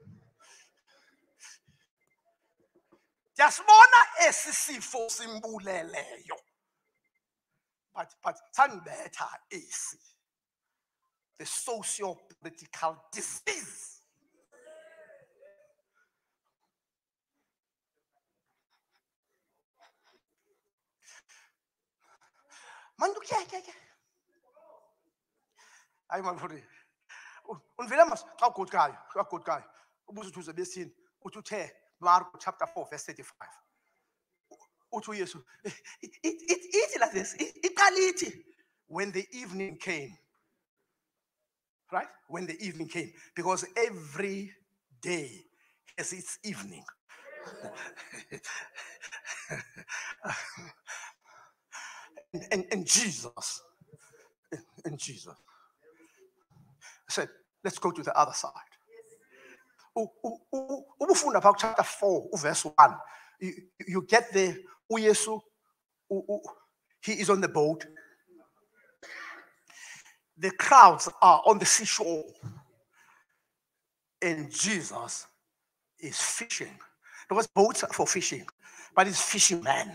Just one S C for simbuleleyo. But but something better is the socio-political disease. Mandu kya kya kya. Ay manfuri. Unvela mas how good guy, how good guy. Ubuzu tuze besin ututhe Mark chapter four verse thirty-five. Utu Yesu. It it it like this. It quality when the evening came. Right? When the evening came, because every day has its evening. And, and, and Jesus, and Jesus said, let's go to the other side. Ubufunda about chapter four, verse one. You, you get there, Uyesu, he is on the boat. The crowds are on the seashore. And Jesus is fishing. Because boats are for fishing, but he's fishing man.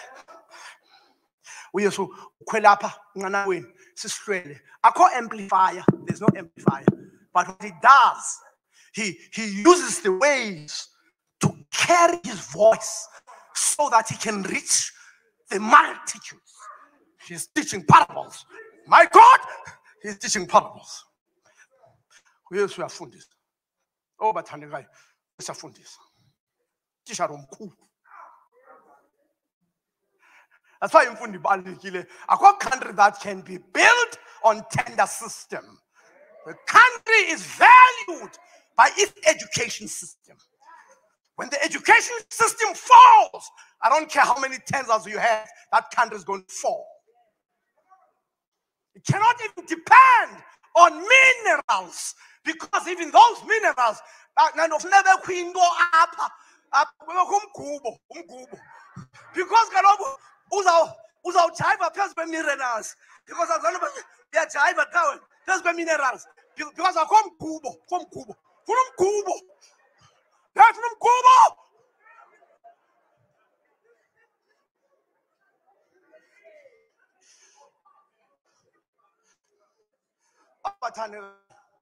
Uyesu kwelapha nganaweni sishlele akho amplifier, there's no amplifier, but what he does, he he uses the waves to carry his voice so that he can reach the multitudes. He's teaching parables. My God, he's teaching parables. Uyesu uyafundisa. Oh bathandekayo, usafundisa. Tisha romkhulu. That's why imfundo ibalulekile. A country that can be built on tender system. The country is valued by its education system. When the education system falls, I don't care how many tenders you have, that country is going to fall. It cannot even depend on minerals, because even those minerals are kind of never queen go up. Because Uza uza jive phezu minerals, because I'm gonna yeah jive down phezu minerals, because I come kubo come kubo from kubo that's from kubo. bathane.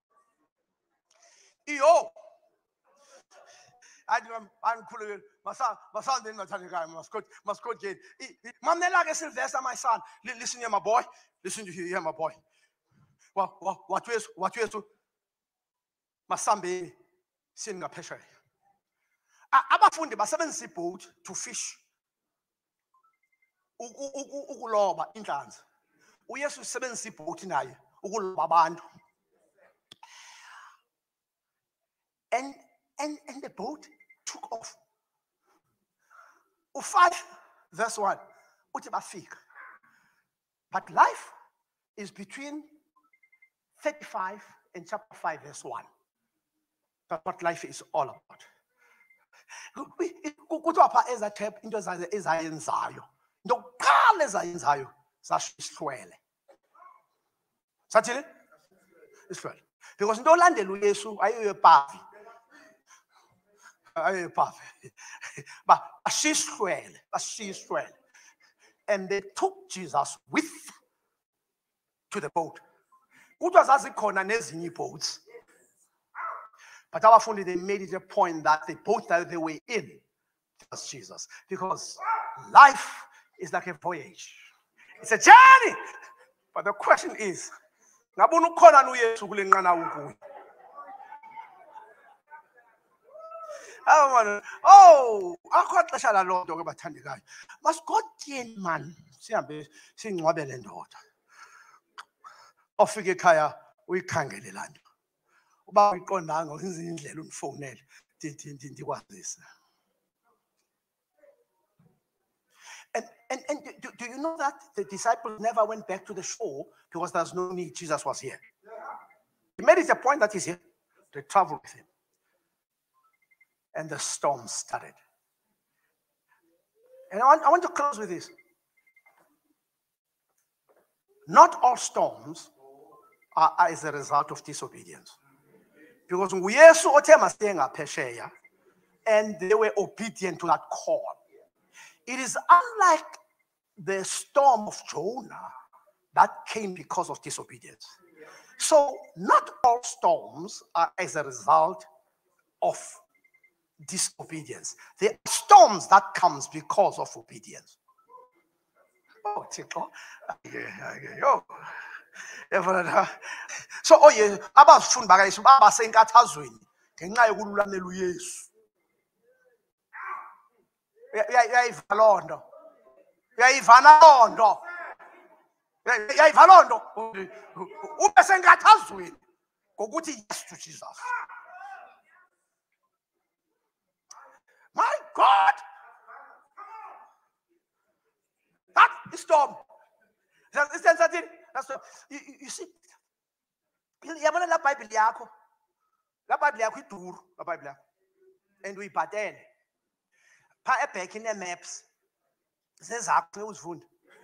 Iyo. Athi angikhulekile masa masandeni bathandekayo mascot mascot gate. Mamela ke Sylvester my son. Listen here my boy. Listen to here my boy. What what what is what is Masambe singaphesheya. Abafundi basebenzisa iboat to fish. Ukuloba inhlanzi. UYesu usebenzisa iboat naye ukuloba abantu. And and and the boat took off. five verse one. Uthi bafika. But life is between thirty-five and chapter five verse one. That's what life is all about. Kuthiwa pha eza tap into ezayenzayo. Into yokuqala ezayenzayo sasishwele. Sathini? Isishwele. Because into olandela uYesu ayiyo epavi. Ayiyo epavi. But ashishwele, ashishwele. And they took Jesus with to the boat. Kuthiwa zazikhona nezinye boats. But our family, they made it a point that the boat that they were in was Jesus. Because life is like a voyage. It's a journey. But the question is, oh, must God gain man? Sing Wabel daughter. Ofike ekhaya uyikhangele la nto. Uba uyiqondanga uyenza indlela unifonele ndikwazisa. And and and do, do you know that the disciples never went back to the shore because there's no need, Jesus was here. He made it a point that he's here. They traveled with him. And the storm started. And I want, I want to close with this. Not all storms are as a result of disobedience. Because uYesu othe masiye ngaphesheya, and they were obedient to that call. It is unlike the storm of Jonah that came because of disobedience. So not all storms are as a result of disobedience. There are storms that comes because of obedience. Oh, Tiko. Yo. So oh yeah, abafundi bakaYesu babasenkathazweni ngenxa yokululamela uYesu. Uyayiva loo nto. Uyayivana loo nto. Uyayiva loo nto. Ube senkathazweni ngokuthi yes to Jesus. My God. That is storm. That's what you, you see. Yabona la Bible yakho. La Bible yakho iduru, la Bible yakho. And we pattern. Pa ebhek in the maps. Sezakho uzifunda.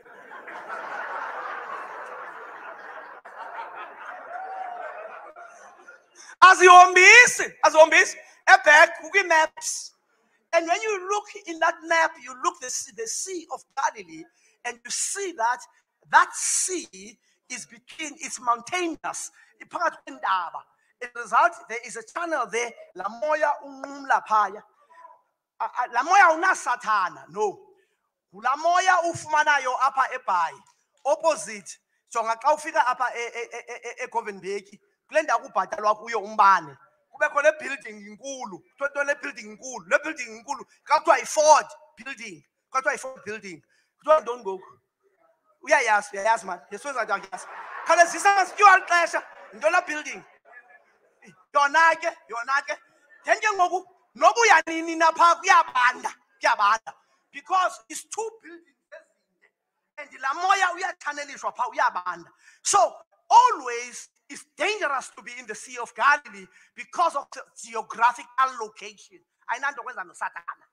Azihombisi, azihombisi ebhek kwi maps. And when you look in that map, you look the sea, the Sea of Galilee, and you see that that sea is between, it's mountainous. As a result, there is a channel there. La moya unumla paya. La moya una satana. No. La moya ufumana yo apa epai. Opposite. So ngaka ufika apa e e e Covenbeki. Kulenda kubhatalwa kuyo umbane. Kube khona building inkulu. Kuthiwa le building inkulu. Le building inkulu. Kuthiwa i-Ford building. Kuthiwa i-Ford building. Kuthiwa don't go. Uyayazi, uyayazi man. Yesu wenza uyayazi. Khale zisa sityuwa ixesha. Ntona building. Yona ke, yona ke. Then ke ngoku noba uyanini napha kuyabanda, kuyabanda. Because it's two buildings ezinde. And la moya uyachanelishwa pha uyabanda. So always it's dangerous to be in the Sea of Galilee because of the geographical location. Ayinanto kwenza noSathana.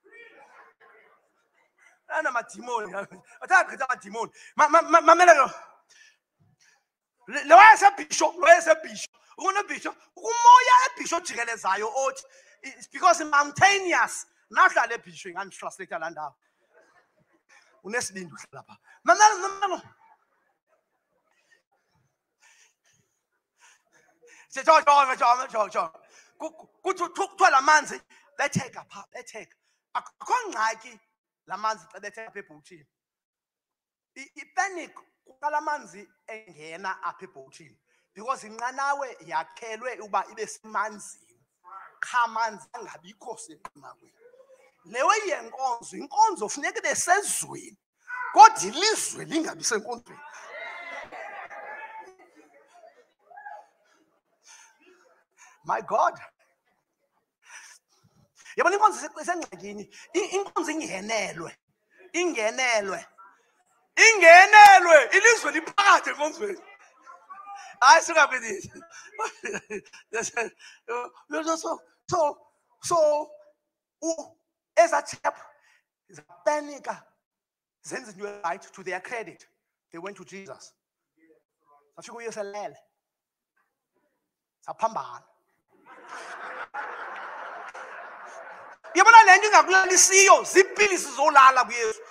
Ana madimoni. Athanda amadimoni. Mamela lo. Lo yasebhisho, lo yasebhisho. Ukuna bhisho, ukumoya ebhisho jikelezayo othi it's because mountainous. Nahlala ebhisho ingani translate la ndawo. Unesibindi lapha. Mamela mamela. Jonga jonga jonga jonga jonga. Kuthi kuthiwa la manzi betheka pha betheka. Akho ngxaki la manzi xa betheka apha ebhotini. Ipanic kuqala manzi engena apha ebhotini because inqanawe yakhelwe ukuba ibe semanzini. Kha manzi angabikho senqanaweni. Lewe yenkonzo inkonzo funeka ibe sezweni kodwa ilizwe lingabi senkonzweni. My God. Yabona inkonzo isengxakini. Inkonzo ingenelwe. Ingenelwe. Ingenelwe. Ilizwe liphakathi enkonzweni. Hayi suka kwithi. So so so as a chap is a panicker. Zenzi nto right to their credit. They went to Jesus. Safika uYesu elele. Saphambana. Yabona le nto ingakulalisiyo ziipilisi zolala kuYesu.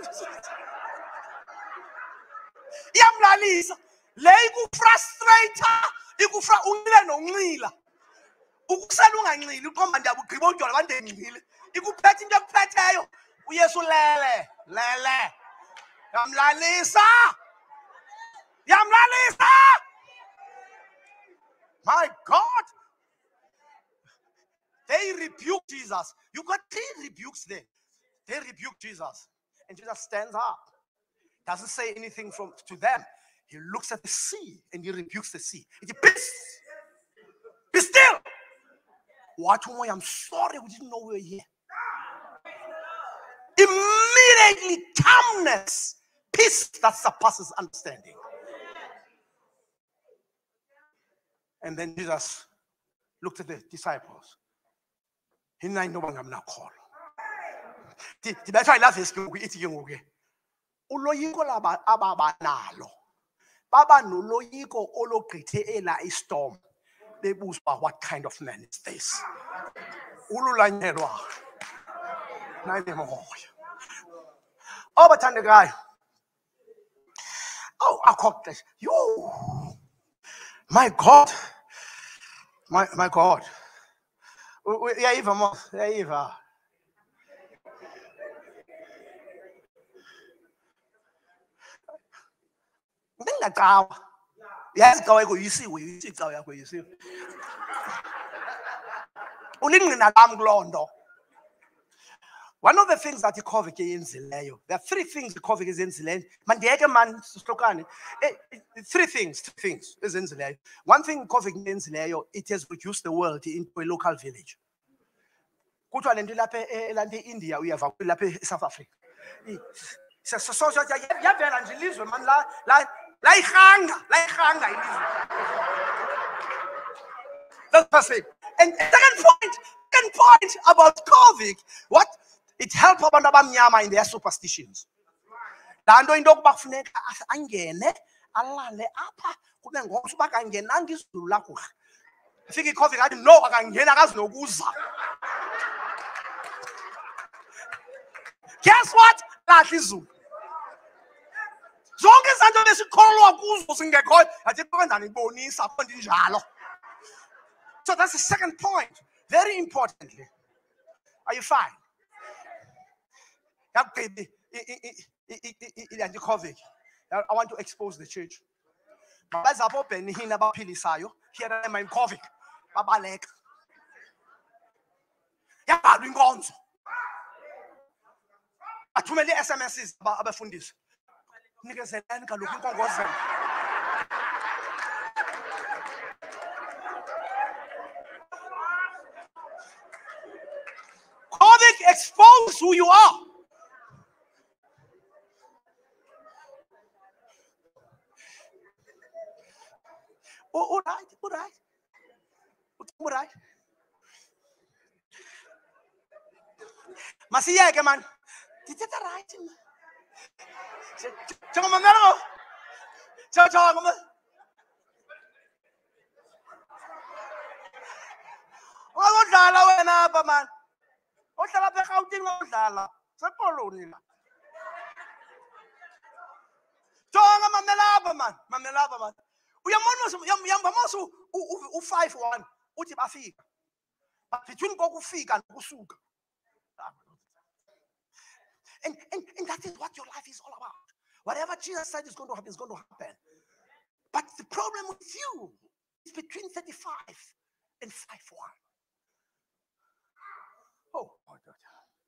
Iyamlalisa. Le ikufrustrator, ikufra unile noncila. Ukusela ungancili uqomba ndiyabugqiba utywala kanti ndingcile. Ikuphethe into ekuphetheyo. uYesu lele, lele. Yamlalisa. Yamlalisa. My God. They rebuke Jesus. You got three rebukes there. They rebuke Jesus. And Jesus stands up. Doesn't say anything from to them. He looks at the sea and he rebukes the sea. He says, peace. Be still. What? I'm sorry we didn't know we were here. Immediately calmness. Peace that surpasses understanding. And then Jesus looked at the disciples. He didn't know what I'm not called. The better I love is to eat you again. Uloyiko laba ababanalo. Baba no loyiko olo krite ela istorm. They whisper, what kind of man is this? Ululanyelwa. Nine more. Oh, but the guy. Oh, I caught this. You. My God. My my God. Yeah, Eva, yeah, Eva. Yes, go away. You see, you see, go away. You see. One of the things that you cover in Zileyo, there are three things you cover in Zileyo. Man, the man, three things, three things is in Zileyo. One thing cover in Zileyo, it has reduced the world into a local village. Go to an India, we have a South Africa. So, so, so, so, you have evangelism, man, like, like hunger, like hunger. That's the first thing. And second point, second point about COVID, what? It helps abantu abamnyama in their superstitions. Lando into okubafuneka angene alale apha kube ngomso bakangenanga izulu lakho. Ifika iCovid athi no akangena akazi nokuza. Guess what? Lahla izulu. Zonke izinto lesikholwa kuzo singekho athi kwenzani ibonisa akho njalo. So that's the second point. Very importantly. Are you fine? Baby, COVID. I want to expose the church. Guys are open here about Pilisayo. Here I am in COVID. Babalek. Yeah, I'm doing guns. I too many S M Ses about other fundis. Niggas said, I'm looking for Gosven. COVID expose who you are. Oh, all right, all right. All right. Masiya, man. Did it right? Come on, no. Ciao, ciao, come on. Oh, dala wena ba man. O dala pe Gauteng o dala. Se poloni la. Jonga mamela ba man, mamela ba man. uyambona mase u five one uthi bafika. But between kokufika nokusuka. And, and, and that is what your life is all about. Whatever Jesus said is going to happen is going to happen. But the problem with you is between thirty-five and five one. Oh, my God.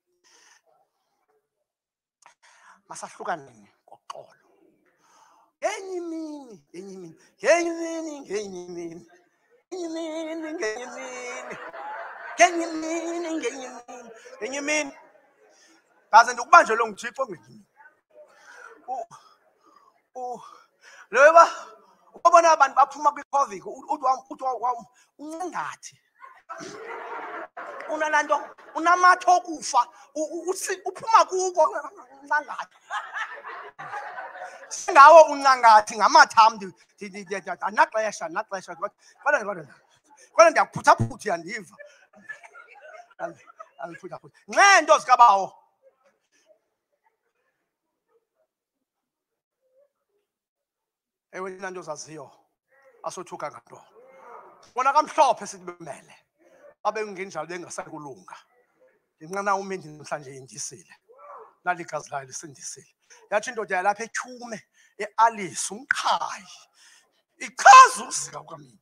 Masahlukaneni ngoxolo. Ngenye imini, ngenye imini, ngenye imini, ngenye imini. Ngenye imini, ngenye imini. Ngenye imini, ngenye imini. Ngenye imini. Kaze ndikubanje lo ngithixo ngenye imini. Oh, oh. Leba, ubona abantu baphuma kwi-COVID, uthi uncangathi. Unalanto, unamatho okufa, uphuma kuko uncangathi. Singawo uncangathi ngamathambi, anaxesha, anaxesha. Kodwa kodwa. Kodwa ndiyakuphuthaphutha ndiva. Angiphuthaphutha. Nqento zikabawo. Ewe nina nto zaziyo asothuka nganto. Bona kamhlophe sithi bemele. Abe ngenjalo bengasakulunga. Nginqana umendi namhlanje indisile. Nalikazi layo lisindisile. Yathi indoda yalapha eThume eAlice umqhayi. Ichaza uzika kwamini.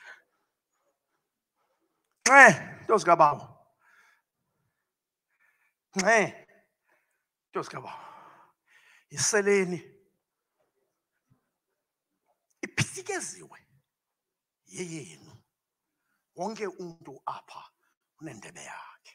Nxe nto zikabawo. Nxe nto zikabawo. Iseleni iphithikeziwe yeyenu. Wonke umuntu apha unendebe yakhe.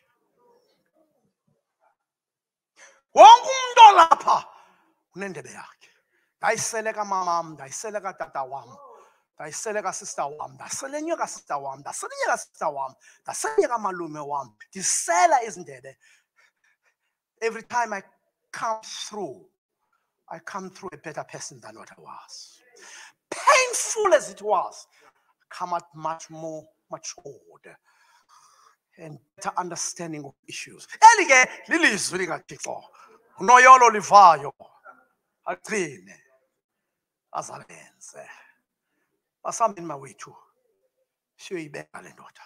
Wonke umuntu lapha unendebe yakhe. Ndayiseleka mamam, ndayiseleka tata wam, ndayiseleka sister wam, ndaselenyeka sister wam, ndaselenyeka sister wam, ndaselenyeka malume wam. Ndisela izindebe. Every time I come through, I come through a better person than what I was. Painful as it was, come out much more matured and better understanding of issues. Elige lilizwi likaThixo. Unoyolo livayo. Aqine. Azalenze. Asambeni mawethu. Siyoyibeka le ndoda.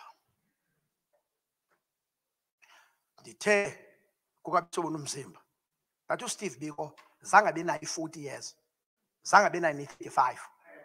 Ndithe kukaBitsobo nomzimba. Ngathi uSteve Biko zange abe nayo forty years. Zange abe nayo thirty-five.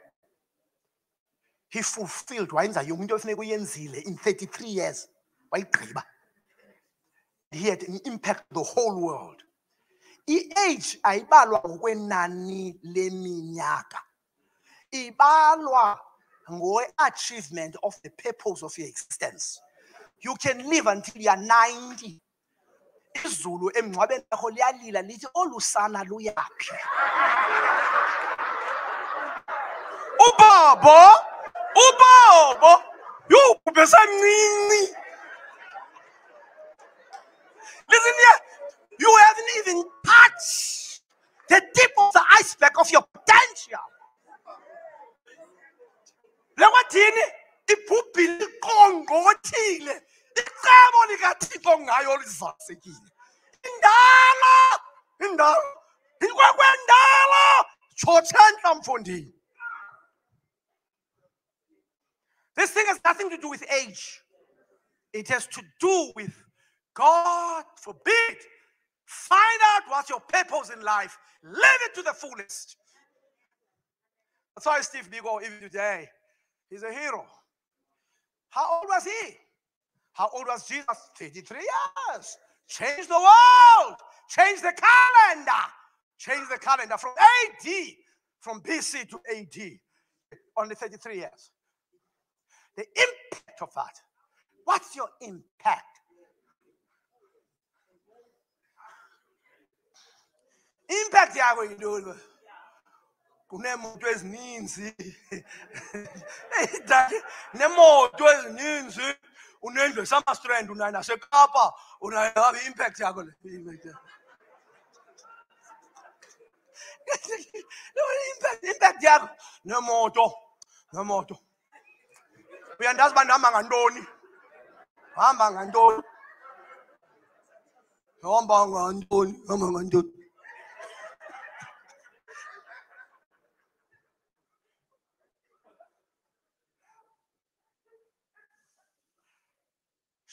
He fulfilled wayenza yonke into efuneka uyenzile in thirty-three years. Wayigqiba. He had an impact on the whole world. I-age ayibalwa ngokwenani leminyaka. Ibalwa ngokwe-achievement of the purpose of your existence. You can live until you are ninety. Izulu emngcwabeni yakho liyalila lithi olusana luyaphi. Ubaba Ubaba, you besemncinci. Listen here, you haven't even touched the tip of the iceberg of your potential. Lewathini ibhubhile iqongqothile. Icebo likaThixo ngayo lizasekile. Indala, indala, ikwekwendala, tshotshentla mfondini. This thing has nothing to do with age. It has to do with, God forbid, find out what's your purpose in life. Live it to the fullest. That's why Steve Biko, even today, he's a hero. How old was he? How old was Jesus? thirty-three years. Change the world. Change the calendar. Change the calendar from A D, from B C to A D. Only thirty-three years. The impact of that. What's your impact? Impact yakho yintoni? Kunemoto ezininzi. Nemoto ezininzi. Unendwe sama strand unayo naseKapa, unayo impact yakho le. Impact impact yakho nemoto, nemoto. Uyandazi bandihamba ngantoni? Hamba ngantoni? Hamba ngantoni? Hamba ngantoni?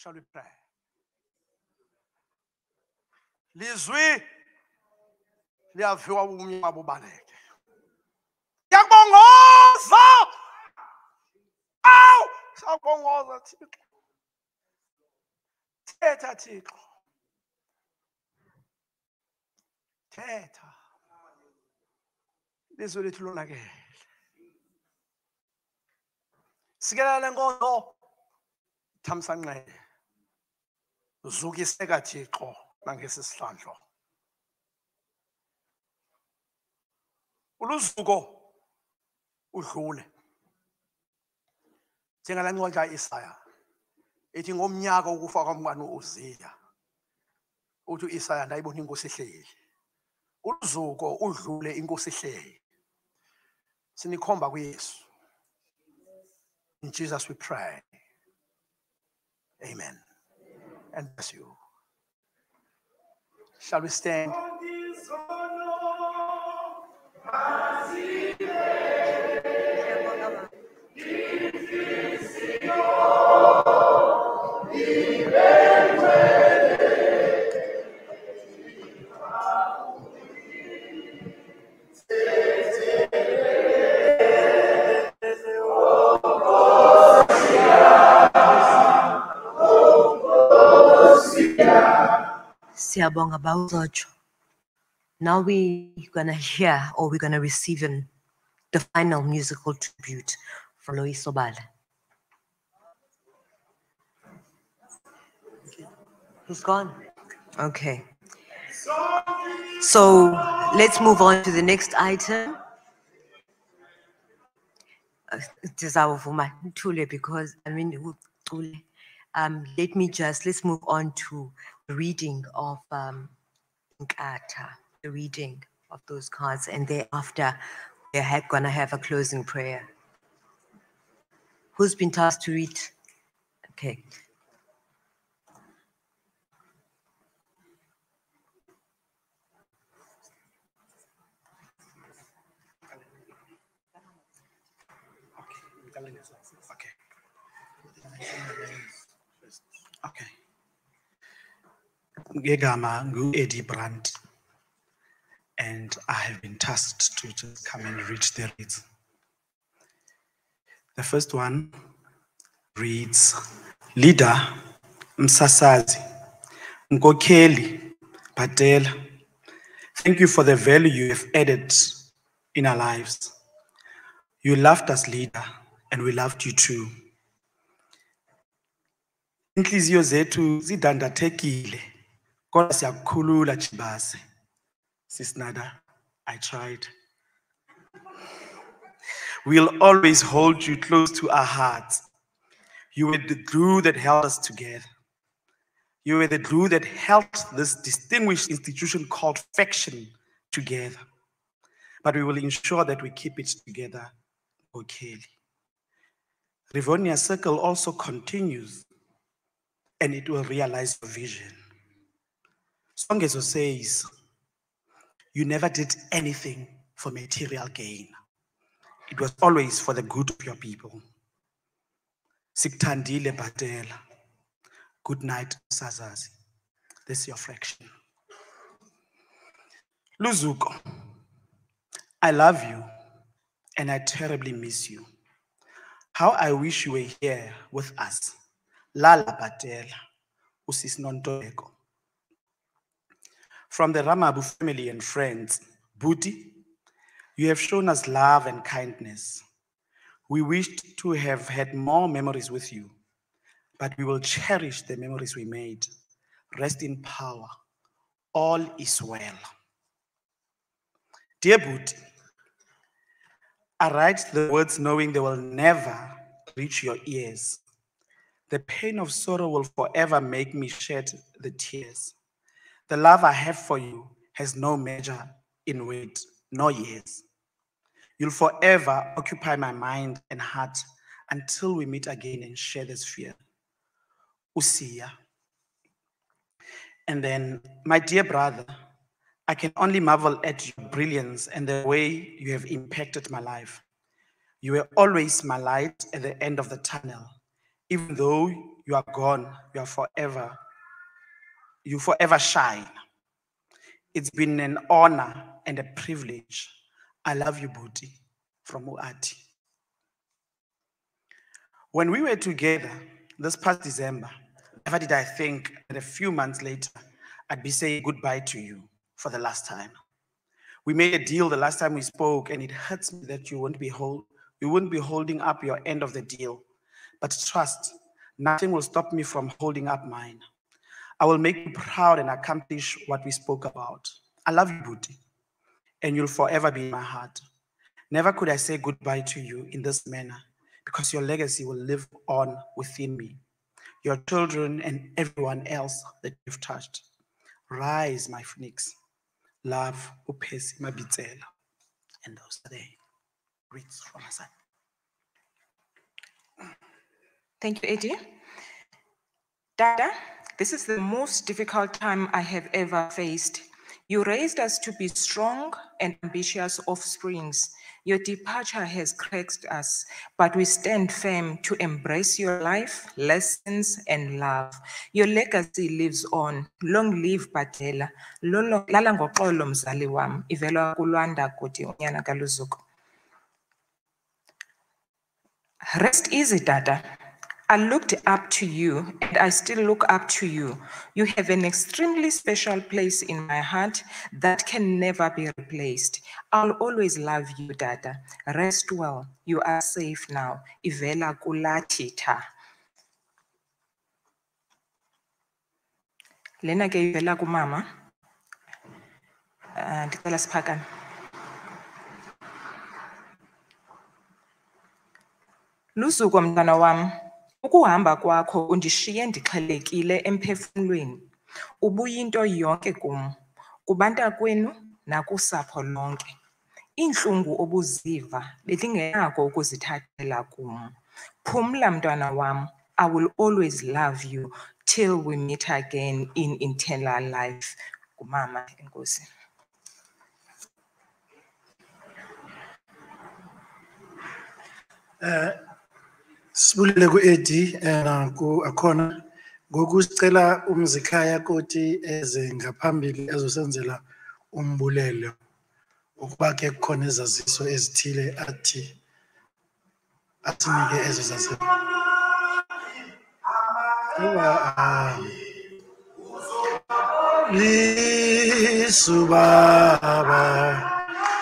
Shall we pray? Lizwi liyaviwa ubumnyama bubaleke. Siyakubongoza. Aw, siyakubongoza Thixo. Thetha Thixo. Thetha. Lizwi lethu lonakele. Sikelela lenkonzo Thamsanqele. Zukiseka Thixo nangesihlandlo. Uluzuko udlule. Njengala ncwadi Isaya ethi ngomnyaka ukufa kwamkani uZiya. Uthi Isaya ndayibona inkosi ehleli. Uluzuko udlule inkosi ehleli. Sinikhomba kuYesu. In Jesus we pray. Amen. And bless you. Shall we stand? Siyabonga Bawuzotsho. Now we're gonna hear, or we're gonna receive an, the final musical tribute from Lois Sobala. He's gone. Okay. So let's move on to the next item. Uh, Ndizawuvuma Thule, because I mean, um, let me just let's move on to the reading of um, Nkatha, the reading of those cards, and thereafter we're ha- gonna have a closing prayer. Who's been tasked to read? Okay. Okay. Ngegama ngu Eddie Brandt, and I have been tasked to just come and read the reads. The first one reads, Leader Msasazi, Nkokeli Patela, thank you for the value you have added in our lives. You loved us, leader, and we loved you too. Inhliziyo zethu zidandathekile, kodwa siyakukhulula Chibase. Sis Nada, I tried. We'll always hold you close to our hearts. You were the glue that held us together. You were the glue that held this distinguished institution called Faction together. But we will ensure that we keep it together, okay. Rivonia Circle also continues, and it will realize your vision. Songezo says, you never did anything for material gain. It was always for the good of your people. Siktandile Batela. Good night, Sazazi. This is your fraction. Luzuko, I love you, and I terribly miss you. How I wish you were here with us. Lala Batela, Usis Nontoleko. From the Ramabu family and friends, Booty, you have shown us love and kindness. We wished to have had more memories with you, but we will cherish the memories we made. Rest in power. All is well. Dear Booty, I write the words knowing they will never reach your ears. The pain of sorrow will forever make me shed the tears. The love I have for you has no measure in weight, nor years. You'll forever occupy my mind and heart until we meet again and share this fear. Usia. And then, my dear brother, I can only marvel at your brilliance and the way you have impacted my life. You were always my light at the end of the tunnel, even though you are gone, you are forever, you forever shine. It's been an honor and a privilege. I love you, Buti, from Uati. When we were together this past December, never did I think that a few months later, I'd be saying goodbye to you for the last time. We made a deal the last time we spoke, and it hurts me that you won't be hold, you wouldn't be holding up your end of the deal. But trust, nothing will stop me from holding up mine. I will make you proud and accomplish what we spoke about. I love you, Buti, and you'll forever be in my heart. Never could I say goodbye to you in this manner, because your legacy will live on within me, your children and everyone else that you've touched. Rise, my phoenix. Love, Upesi Mabitsela. And those are the reads from my side. Thank you, Eddie. Dada, this is the most difficult time I have ever faced. You raised us to be strong and ambitious offsprings. Your departure has cracked us, but we stand firm to embrace your life, lessons, and love. Your legacy lives on. Long live Patela. Lala ngoxolo mzali wam, ivela kuLwanda Koti unyana kaLuzuko. Rest easy, Dada. I looked up to you, and I still look up to you. You have an extremely special place in my heart that can never be replaced. I'll always love you, Dada. Rest well. You are safe now. Ivela kuLatita. Lena ke ivela kumama. Uh, Ndicela siphakame. Luzuko mntana wam. Ukuhamba kwakho undishiye ndixhelekile emphefumlweni. Ubuyinto yonke kum, kubantakwenu nakusapho lonke. Iintlungu obuziva belingenako ukuzithathela kum. Phumla mntwana wam, I will always love you till we meet again in eternal life. Kumama enkosi. Uh, Sibulele ku-Eddie na ku-Akhona ngokusicela uMzikhaya Koti eze ngaphambili ezosenzela umbulelo ukuba ke kukhona ezaziso ezithile athi asinike ezo zaziso. Lisubaba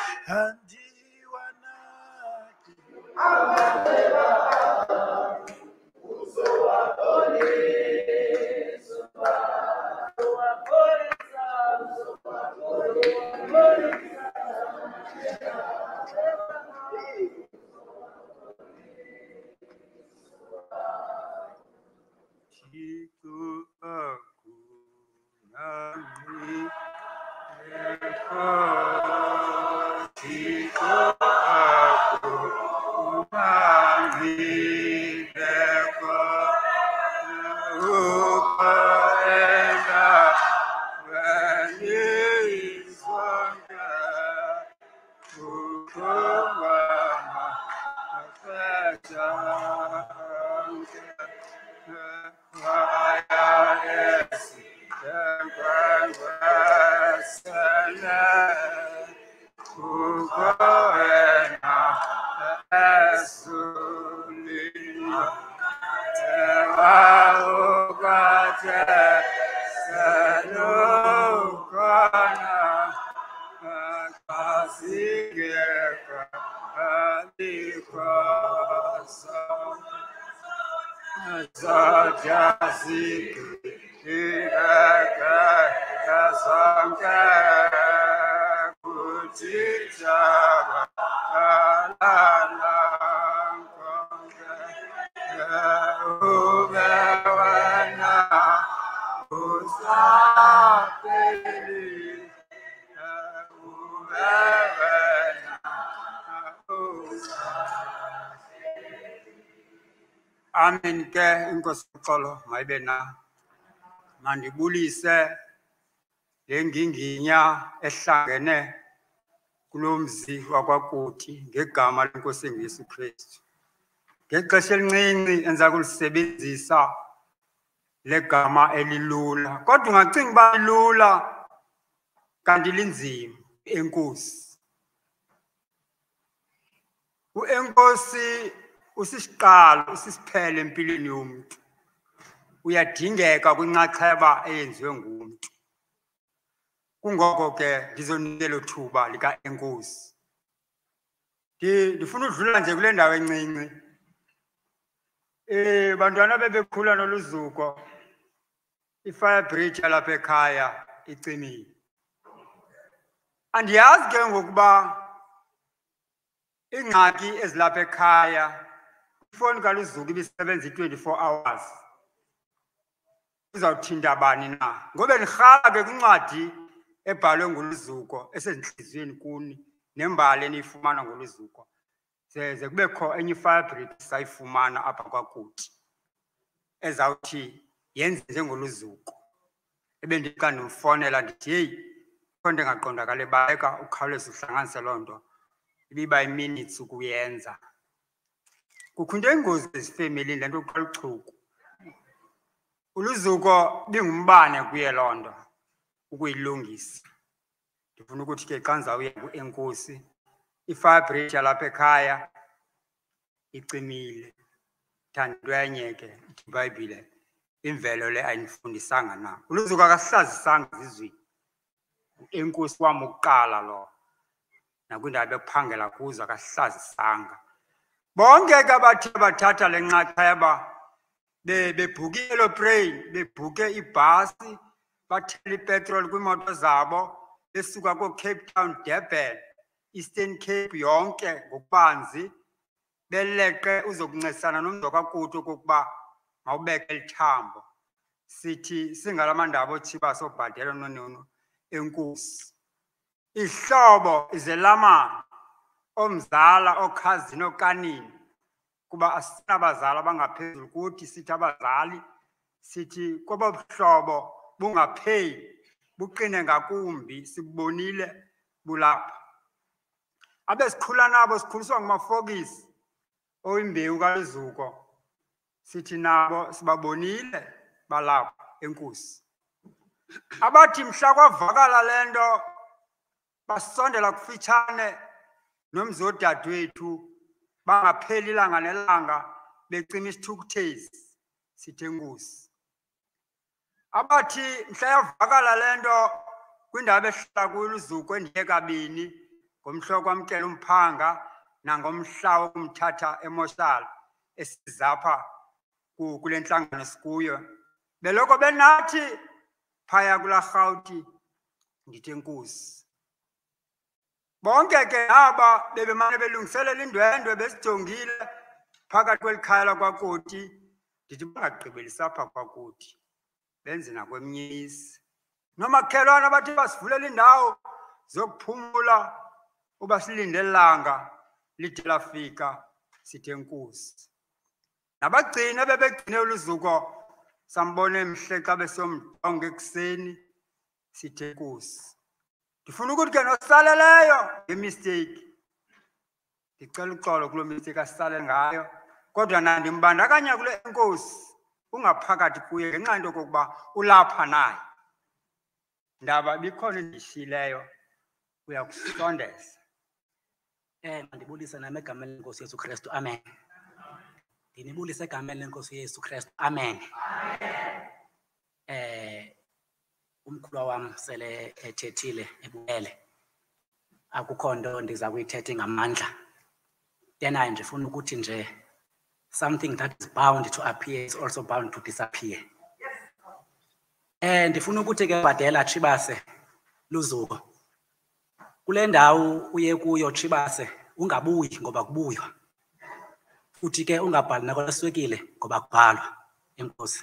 Amen ke inkosi uxolo mayibena mandibulise lenginginya ehlangene kulomzi wakwaKoti ngegama lenkosi Yesu Kristu. Ngexesha elincinci enza kulisebenzisa legama elilula kodwa ungacinga uba lula kanti linzima enkosi. Uenkosi usisiqalo usisiphele empilweni yomuntu. Uyadingeka kwinxaxheba eyenziwe ngumuntu. Kungoko ke ndizonikela thuba lika enkosi. Ndifuna udlula nje kule ndawo encinci. Eh bantwana bebekhula noluzuko i-fire bridge lapha ekhaya icimile. Andiyazi ke ngokuba ingxaki ezilapha ekhaya ifoni kaluzuko ibisebenza i-twenty-four hours. Uzawuthinta bani na? Ngobe nirhala ke kwincwadi ebhalwe ngoluzuko esezinhliziyweni kuni nembali eniyifumana ngoluzuko. Ze kubekho enye i-fire bridge sayifumana apha kwakuthi ezawuthi yenze njengoluzuko. Ebendika ndimfonela ndithi hey kho nto engaqondakali baleka ukhawuleza uhlanganise loo nto ibiba iminutes ukuyenza. Kukho into engozi ezifemelini le nto uqala uchuku. Uluzuko bingumbane kuye loo nto ukuyilungisa. Ndifuna ukuthi ke xa ndizawuya kuenkosi i-fire bridge yalapha ekhaya icimile. Thandwenye ke ithi iBhayibhile imvelo le ayinifundisanga na. Uluzuko akasihlazisanga izizwe. Enkosi wami ukuqala lo. Nakwindawo bekuphangela kuzo akasihlazisanga. Bonke ke abathe bathatha le nxaxheba bebhukile lo train bebhuke ibhasi bathela ipetrol kwimoto zabo besuka ko Cape Town, Durban, Eastern Cape yonke ngokubanzi beleqe uzokuncesana nomntu kakuthi okokuba mawubeke lithambo. Sithi singalamandaba othiba sobhadela nonono enkosi. Ihlobo izelamana omzala okhazini okanini kuba asinabazali abangaphezulu kuthi sithi abazali sithi koba buhlobo bungapheli buqine ngakumbi sibonile bulapha. Abesikhula nabo sikhuliswa ngumafokisi oyimbewu kaluzuko sithi nabo sibabonile balapha enkosi. Abathi mhla kwavakala lento basondela kufitshane nomzodadewethu bangapheli ilanga nelanga becima isithukuthezi sithi enkosi. Abathi mhla yavakala lento kwindawo ehlala kuyo uLuzuko endiye kabini ngomhla kwamkela umphanga nangomhla wokumthatha emoshal esizapha kule nhlangano sikuyo beloko benathi phaya kula Rhawuti ndithi enkosi. Bonke ke aba bebemane belungiselela indwendwe besijongile phakathi kwelikhaya lakwaKoti ndithi bangagqibelisa apha kwaKoti benze nakwemnyisi. Nomakhelwane abathi basivulela indawo zokuphumula uba silinde ilanga lide lafika sithi enkosi. Nabagcina bebegcine uLuzuko sambone emhle xa besomjonga ekuseni sithi enkosi. Ndifuna ukuthi ke nosaleleyo ngemistake ndicela uxolo kulo mistake asisale ngayo kodwa nandimbandakanya kule enkosi ungaphakathi kuye ngenxa yento kokuba ulapha naye. Ndaba bikhona endishileyo uyakusondeza. Eh mandibulise nami egameni lenkosi Yesu Kristu. Amen. Ndinibulise egameni lenkosi Yesu Kristu. Amen. Eh umkhulu wami sele ethethile ebuyele. Akukho nto ndiza kuyithetha ngamandla. Yena nje ufuna ukuthi nje something that is bound to appear is also bound to disappear. Eh ndifuna ukuthi ke Bhadela Tshibase Luzuko. Kule ndawo uye kuyo Tshibase ungabuyi ngoba kubuywa. Futhi ke ungabhali nakweswekile ngoba kubhalwa. Enkosi.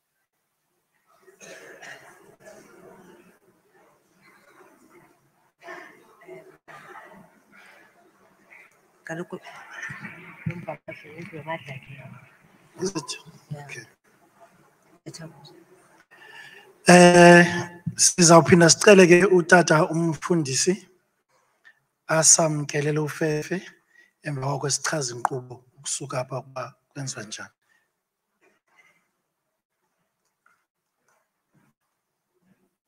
Kaloku Is it? Okay. Ethaba. Eh sizawuphinda sicele ke utata umfundisi asamkelele uFefe emva koko sichaza inkqubo ukusuka apha kuba kwenziwa njani.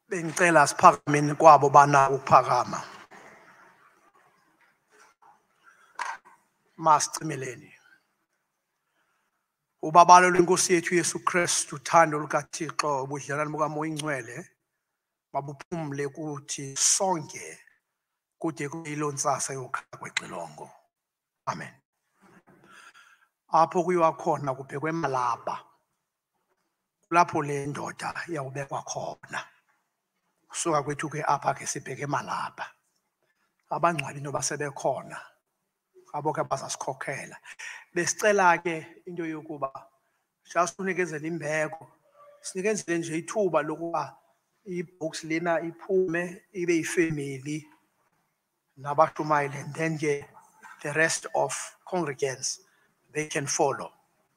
Bengicela siphakameni kwabo bana ukuphakama. Masicimeleni. Ubabalo lwenkosi yethu Yesu Kristu, uthando lukaThixo, ubudlelwane bukaMoya Ingcwele mabuphumle kuthi sonke kude kuyilo ntsasa yokha kwexilongo. Amen. Apho kuyiwa khona kubhekwe emalapha. Lapho le ndoda iyawubekwa khona. Kusuka kwethu ke apha ke sibheke emalapha. Abangcwabi noba sebekhona. Abo ke bazasikhokhela. Besicela ke into yokuba sasunikezela imbeko. Sinikezele nje ithuba lokuba i-box lena iphume ibe yifamily nabashumayeli, and then ke the rest of congregants they can follow.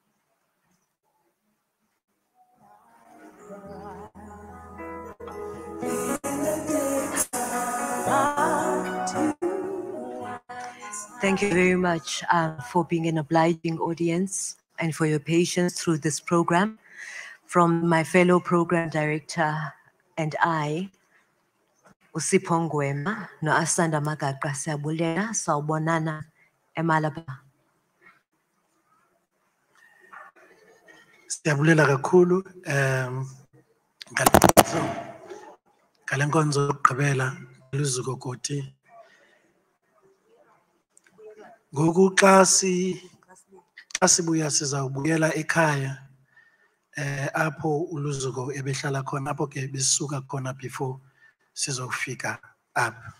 Thank you very much uh, for being an obliging audience and for your patience through this program. From my fellow program director and I, Usipho Ngwema no Asanda Magaqa, siyabulela sawubonana emalapha. Siyabulela kakhulu um ngalenkonzo ngalenkonzo yokugqibela luzuko koti. Ngoku xa si xa sibuya sizawubuyela ekhaya eh apho uluzuko ebehlala khona, apho ke besuka khona before sizofika apha.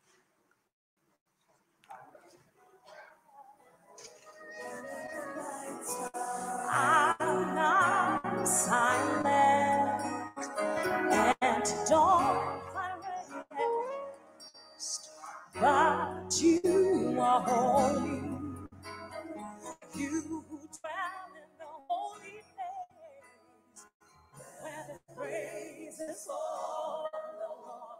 I'm silent and don't rest, but you are holy. You dwell in the holy place where the praises of the Lord.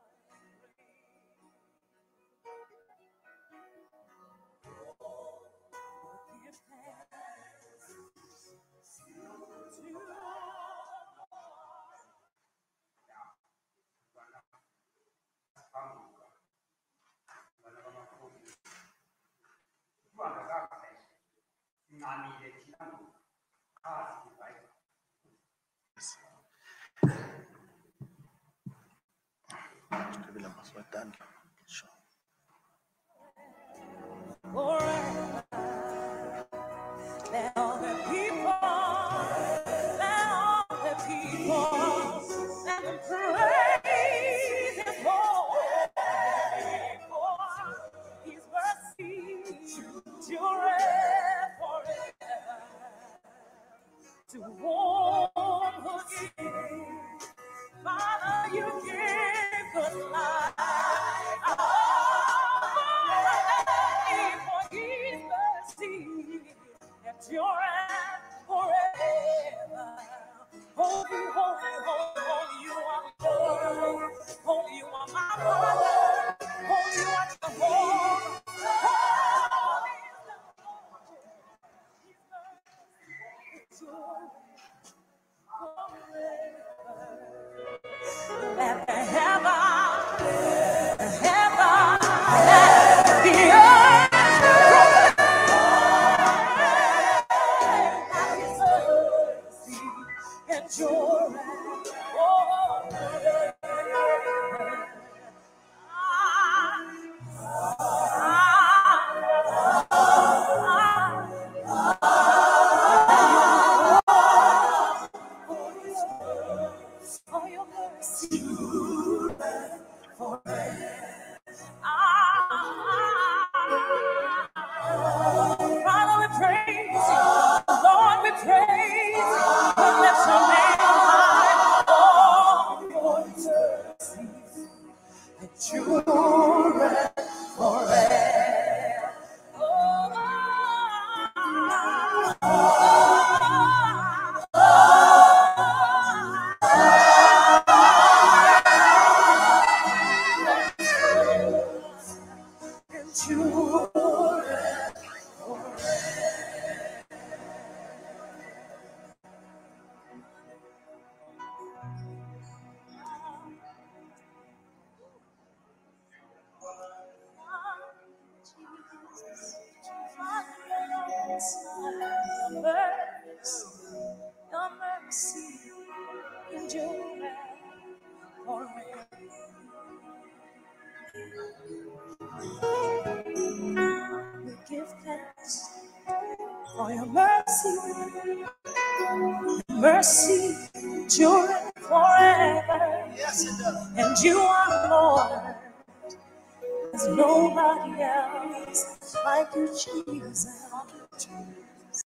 Give thanks to the Lord. Forever, let all the people, let all the people, let them praise His holy name. For His mercy endureth forever. To all who give, Father, you give us life. For His mercy endureth forever. Holy, holy, holy, holy, you are Lord. Holy, you are my brother. Holy, you are Jehovah. Holy is the Lord. His mercy endureth forever. Let the heaven, the heaven, let the earth proclaim His mercy endureth Your mercy, your mercy endure forever. We give thanks for your mercy, mercy endure forever. Yes, it does. And you are Lord. There's nobody else like you, Jesus.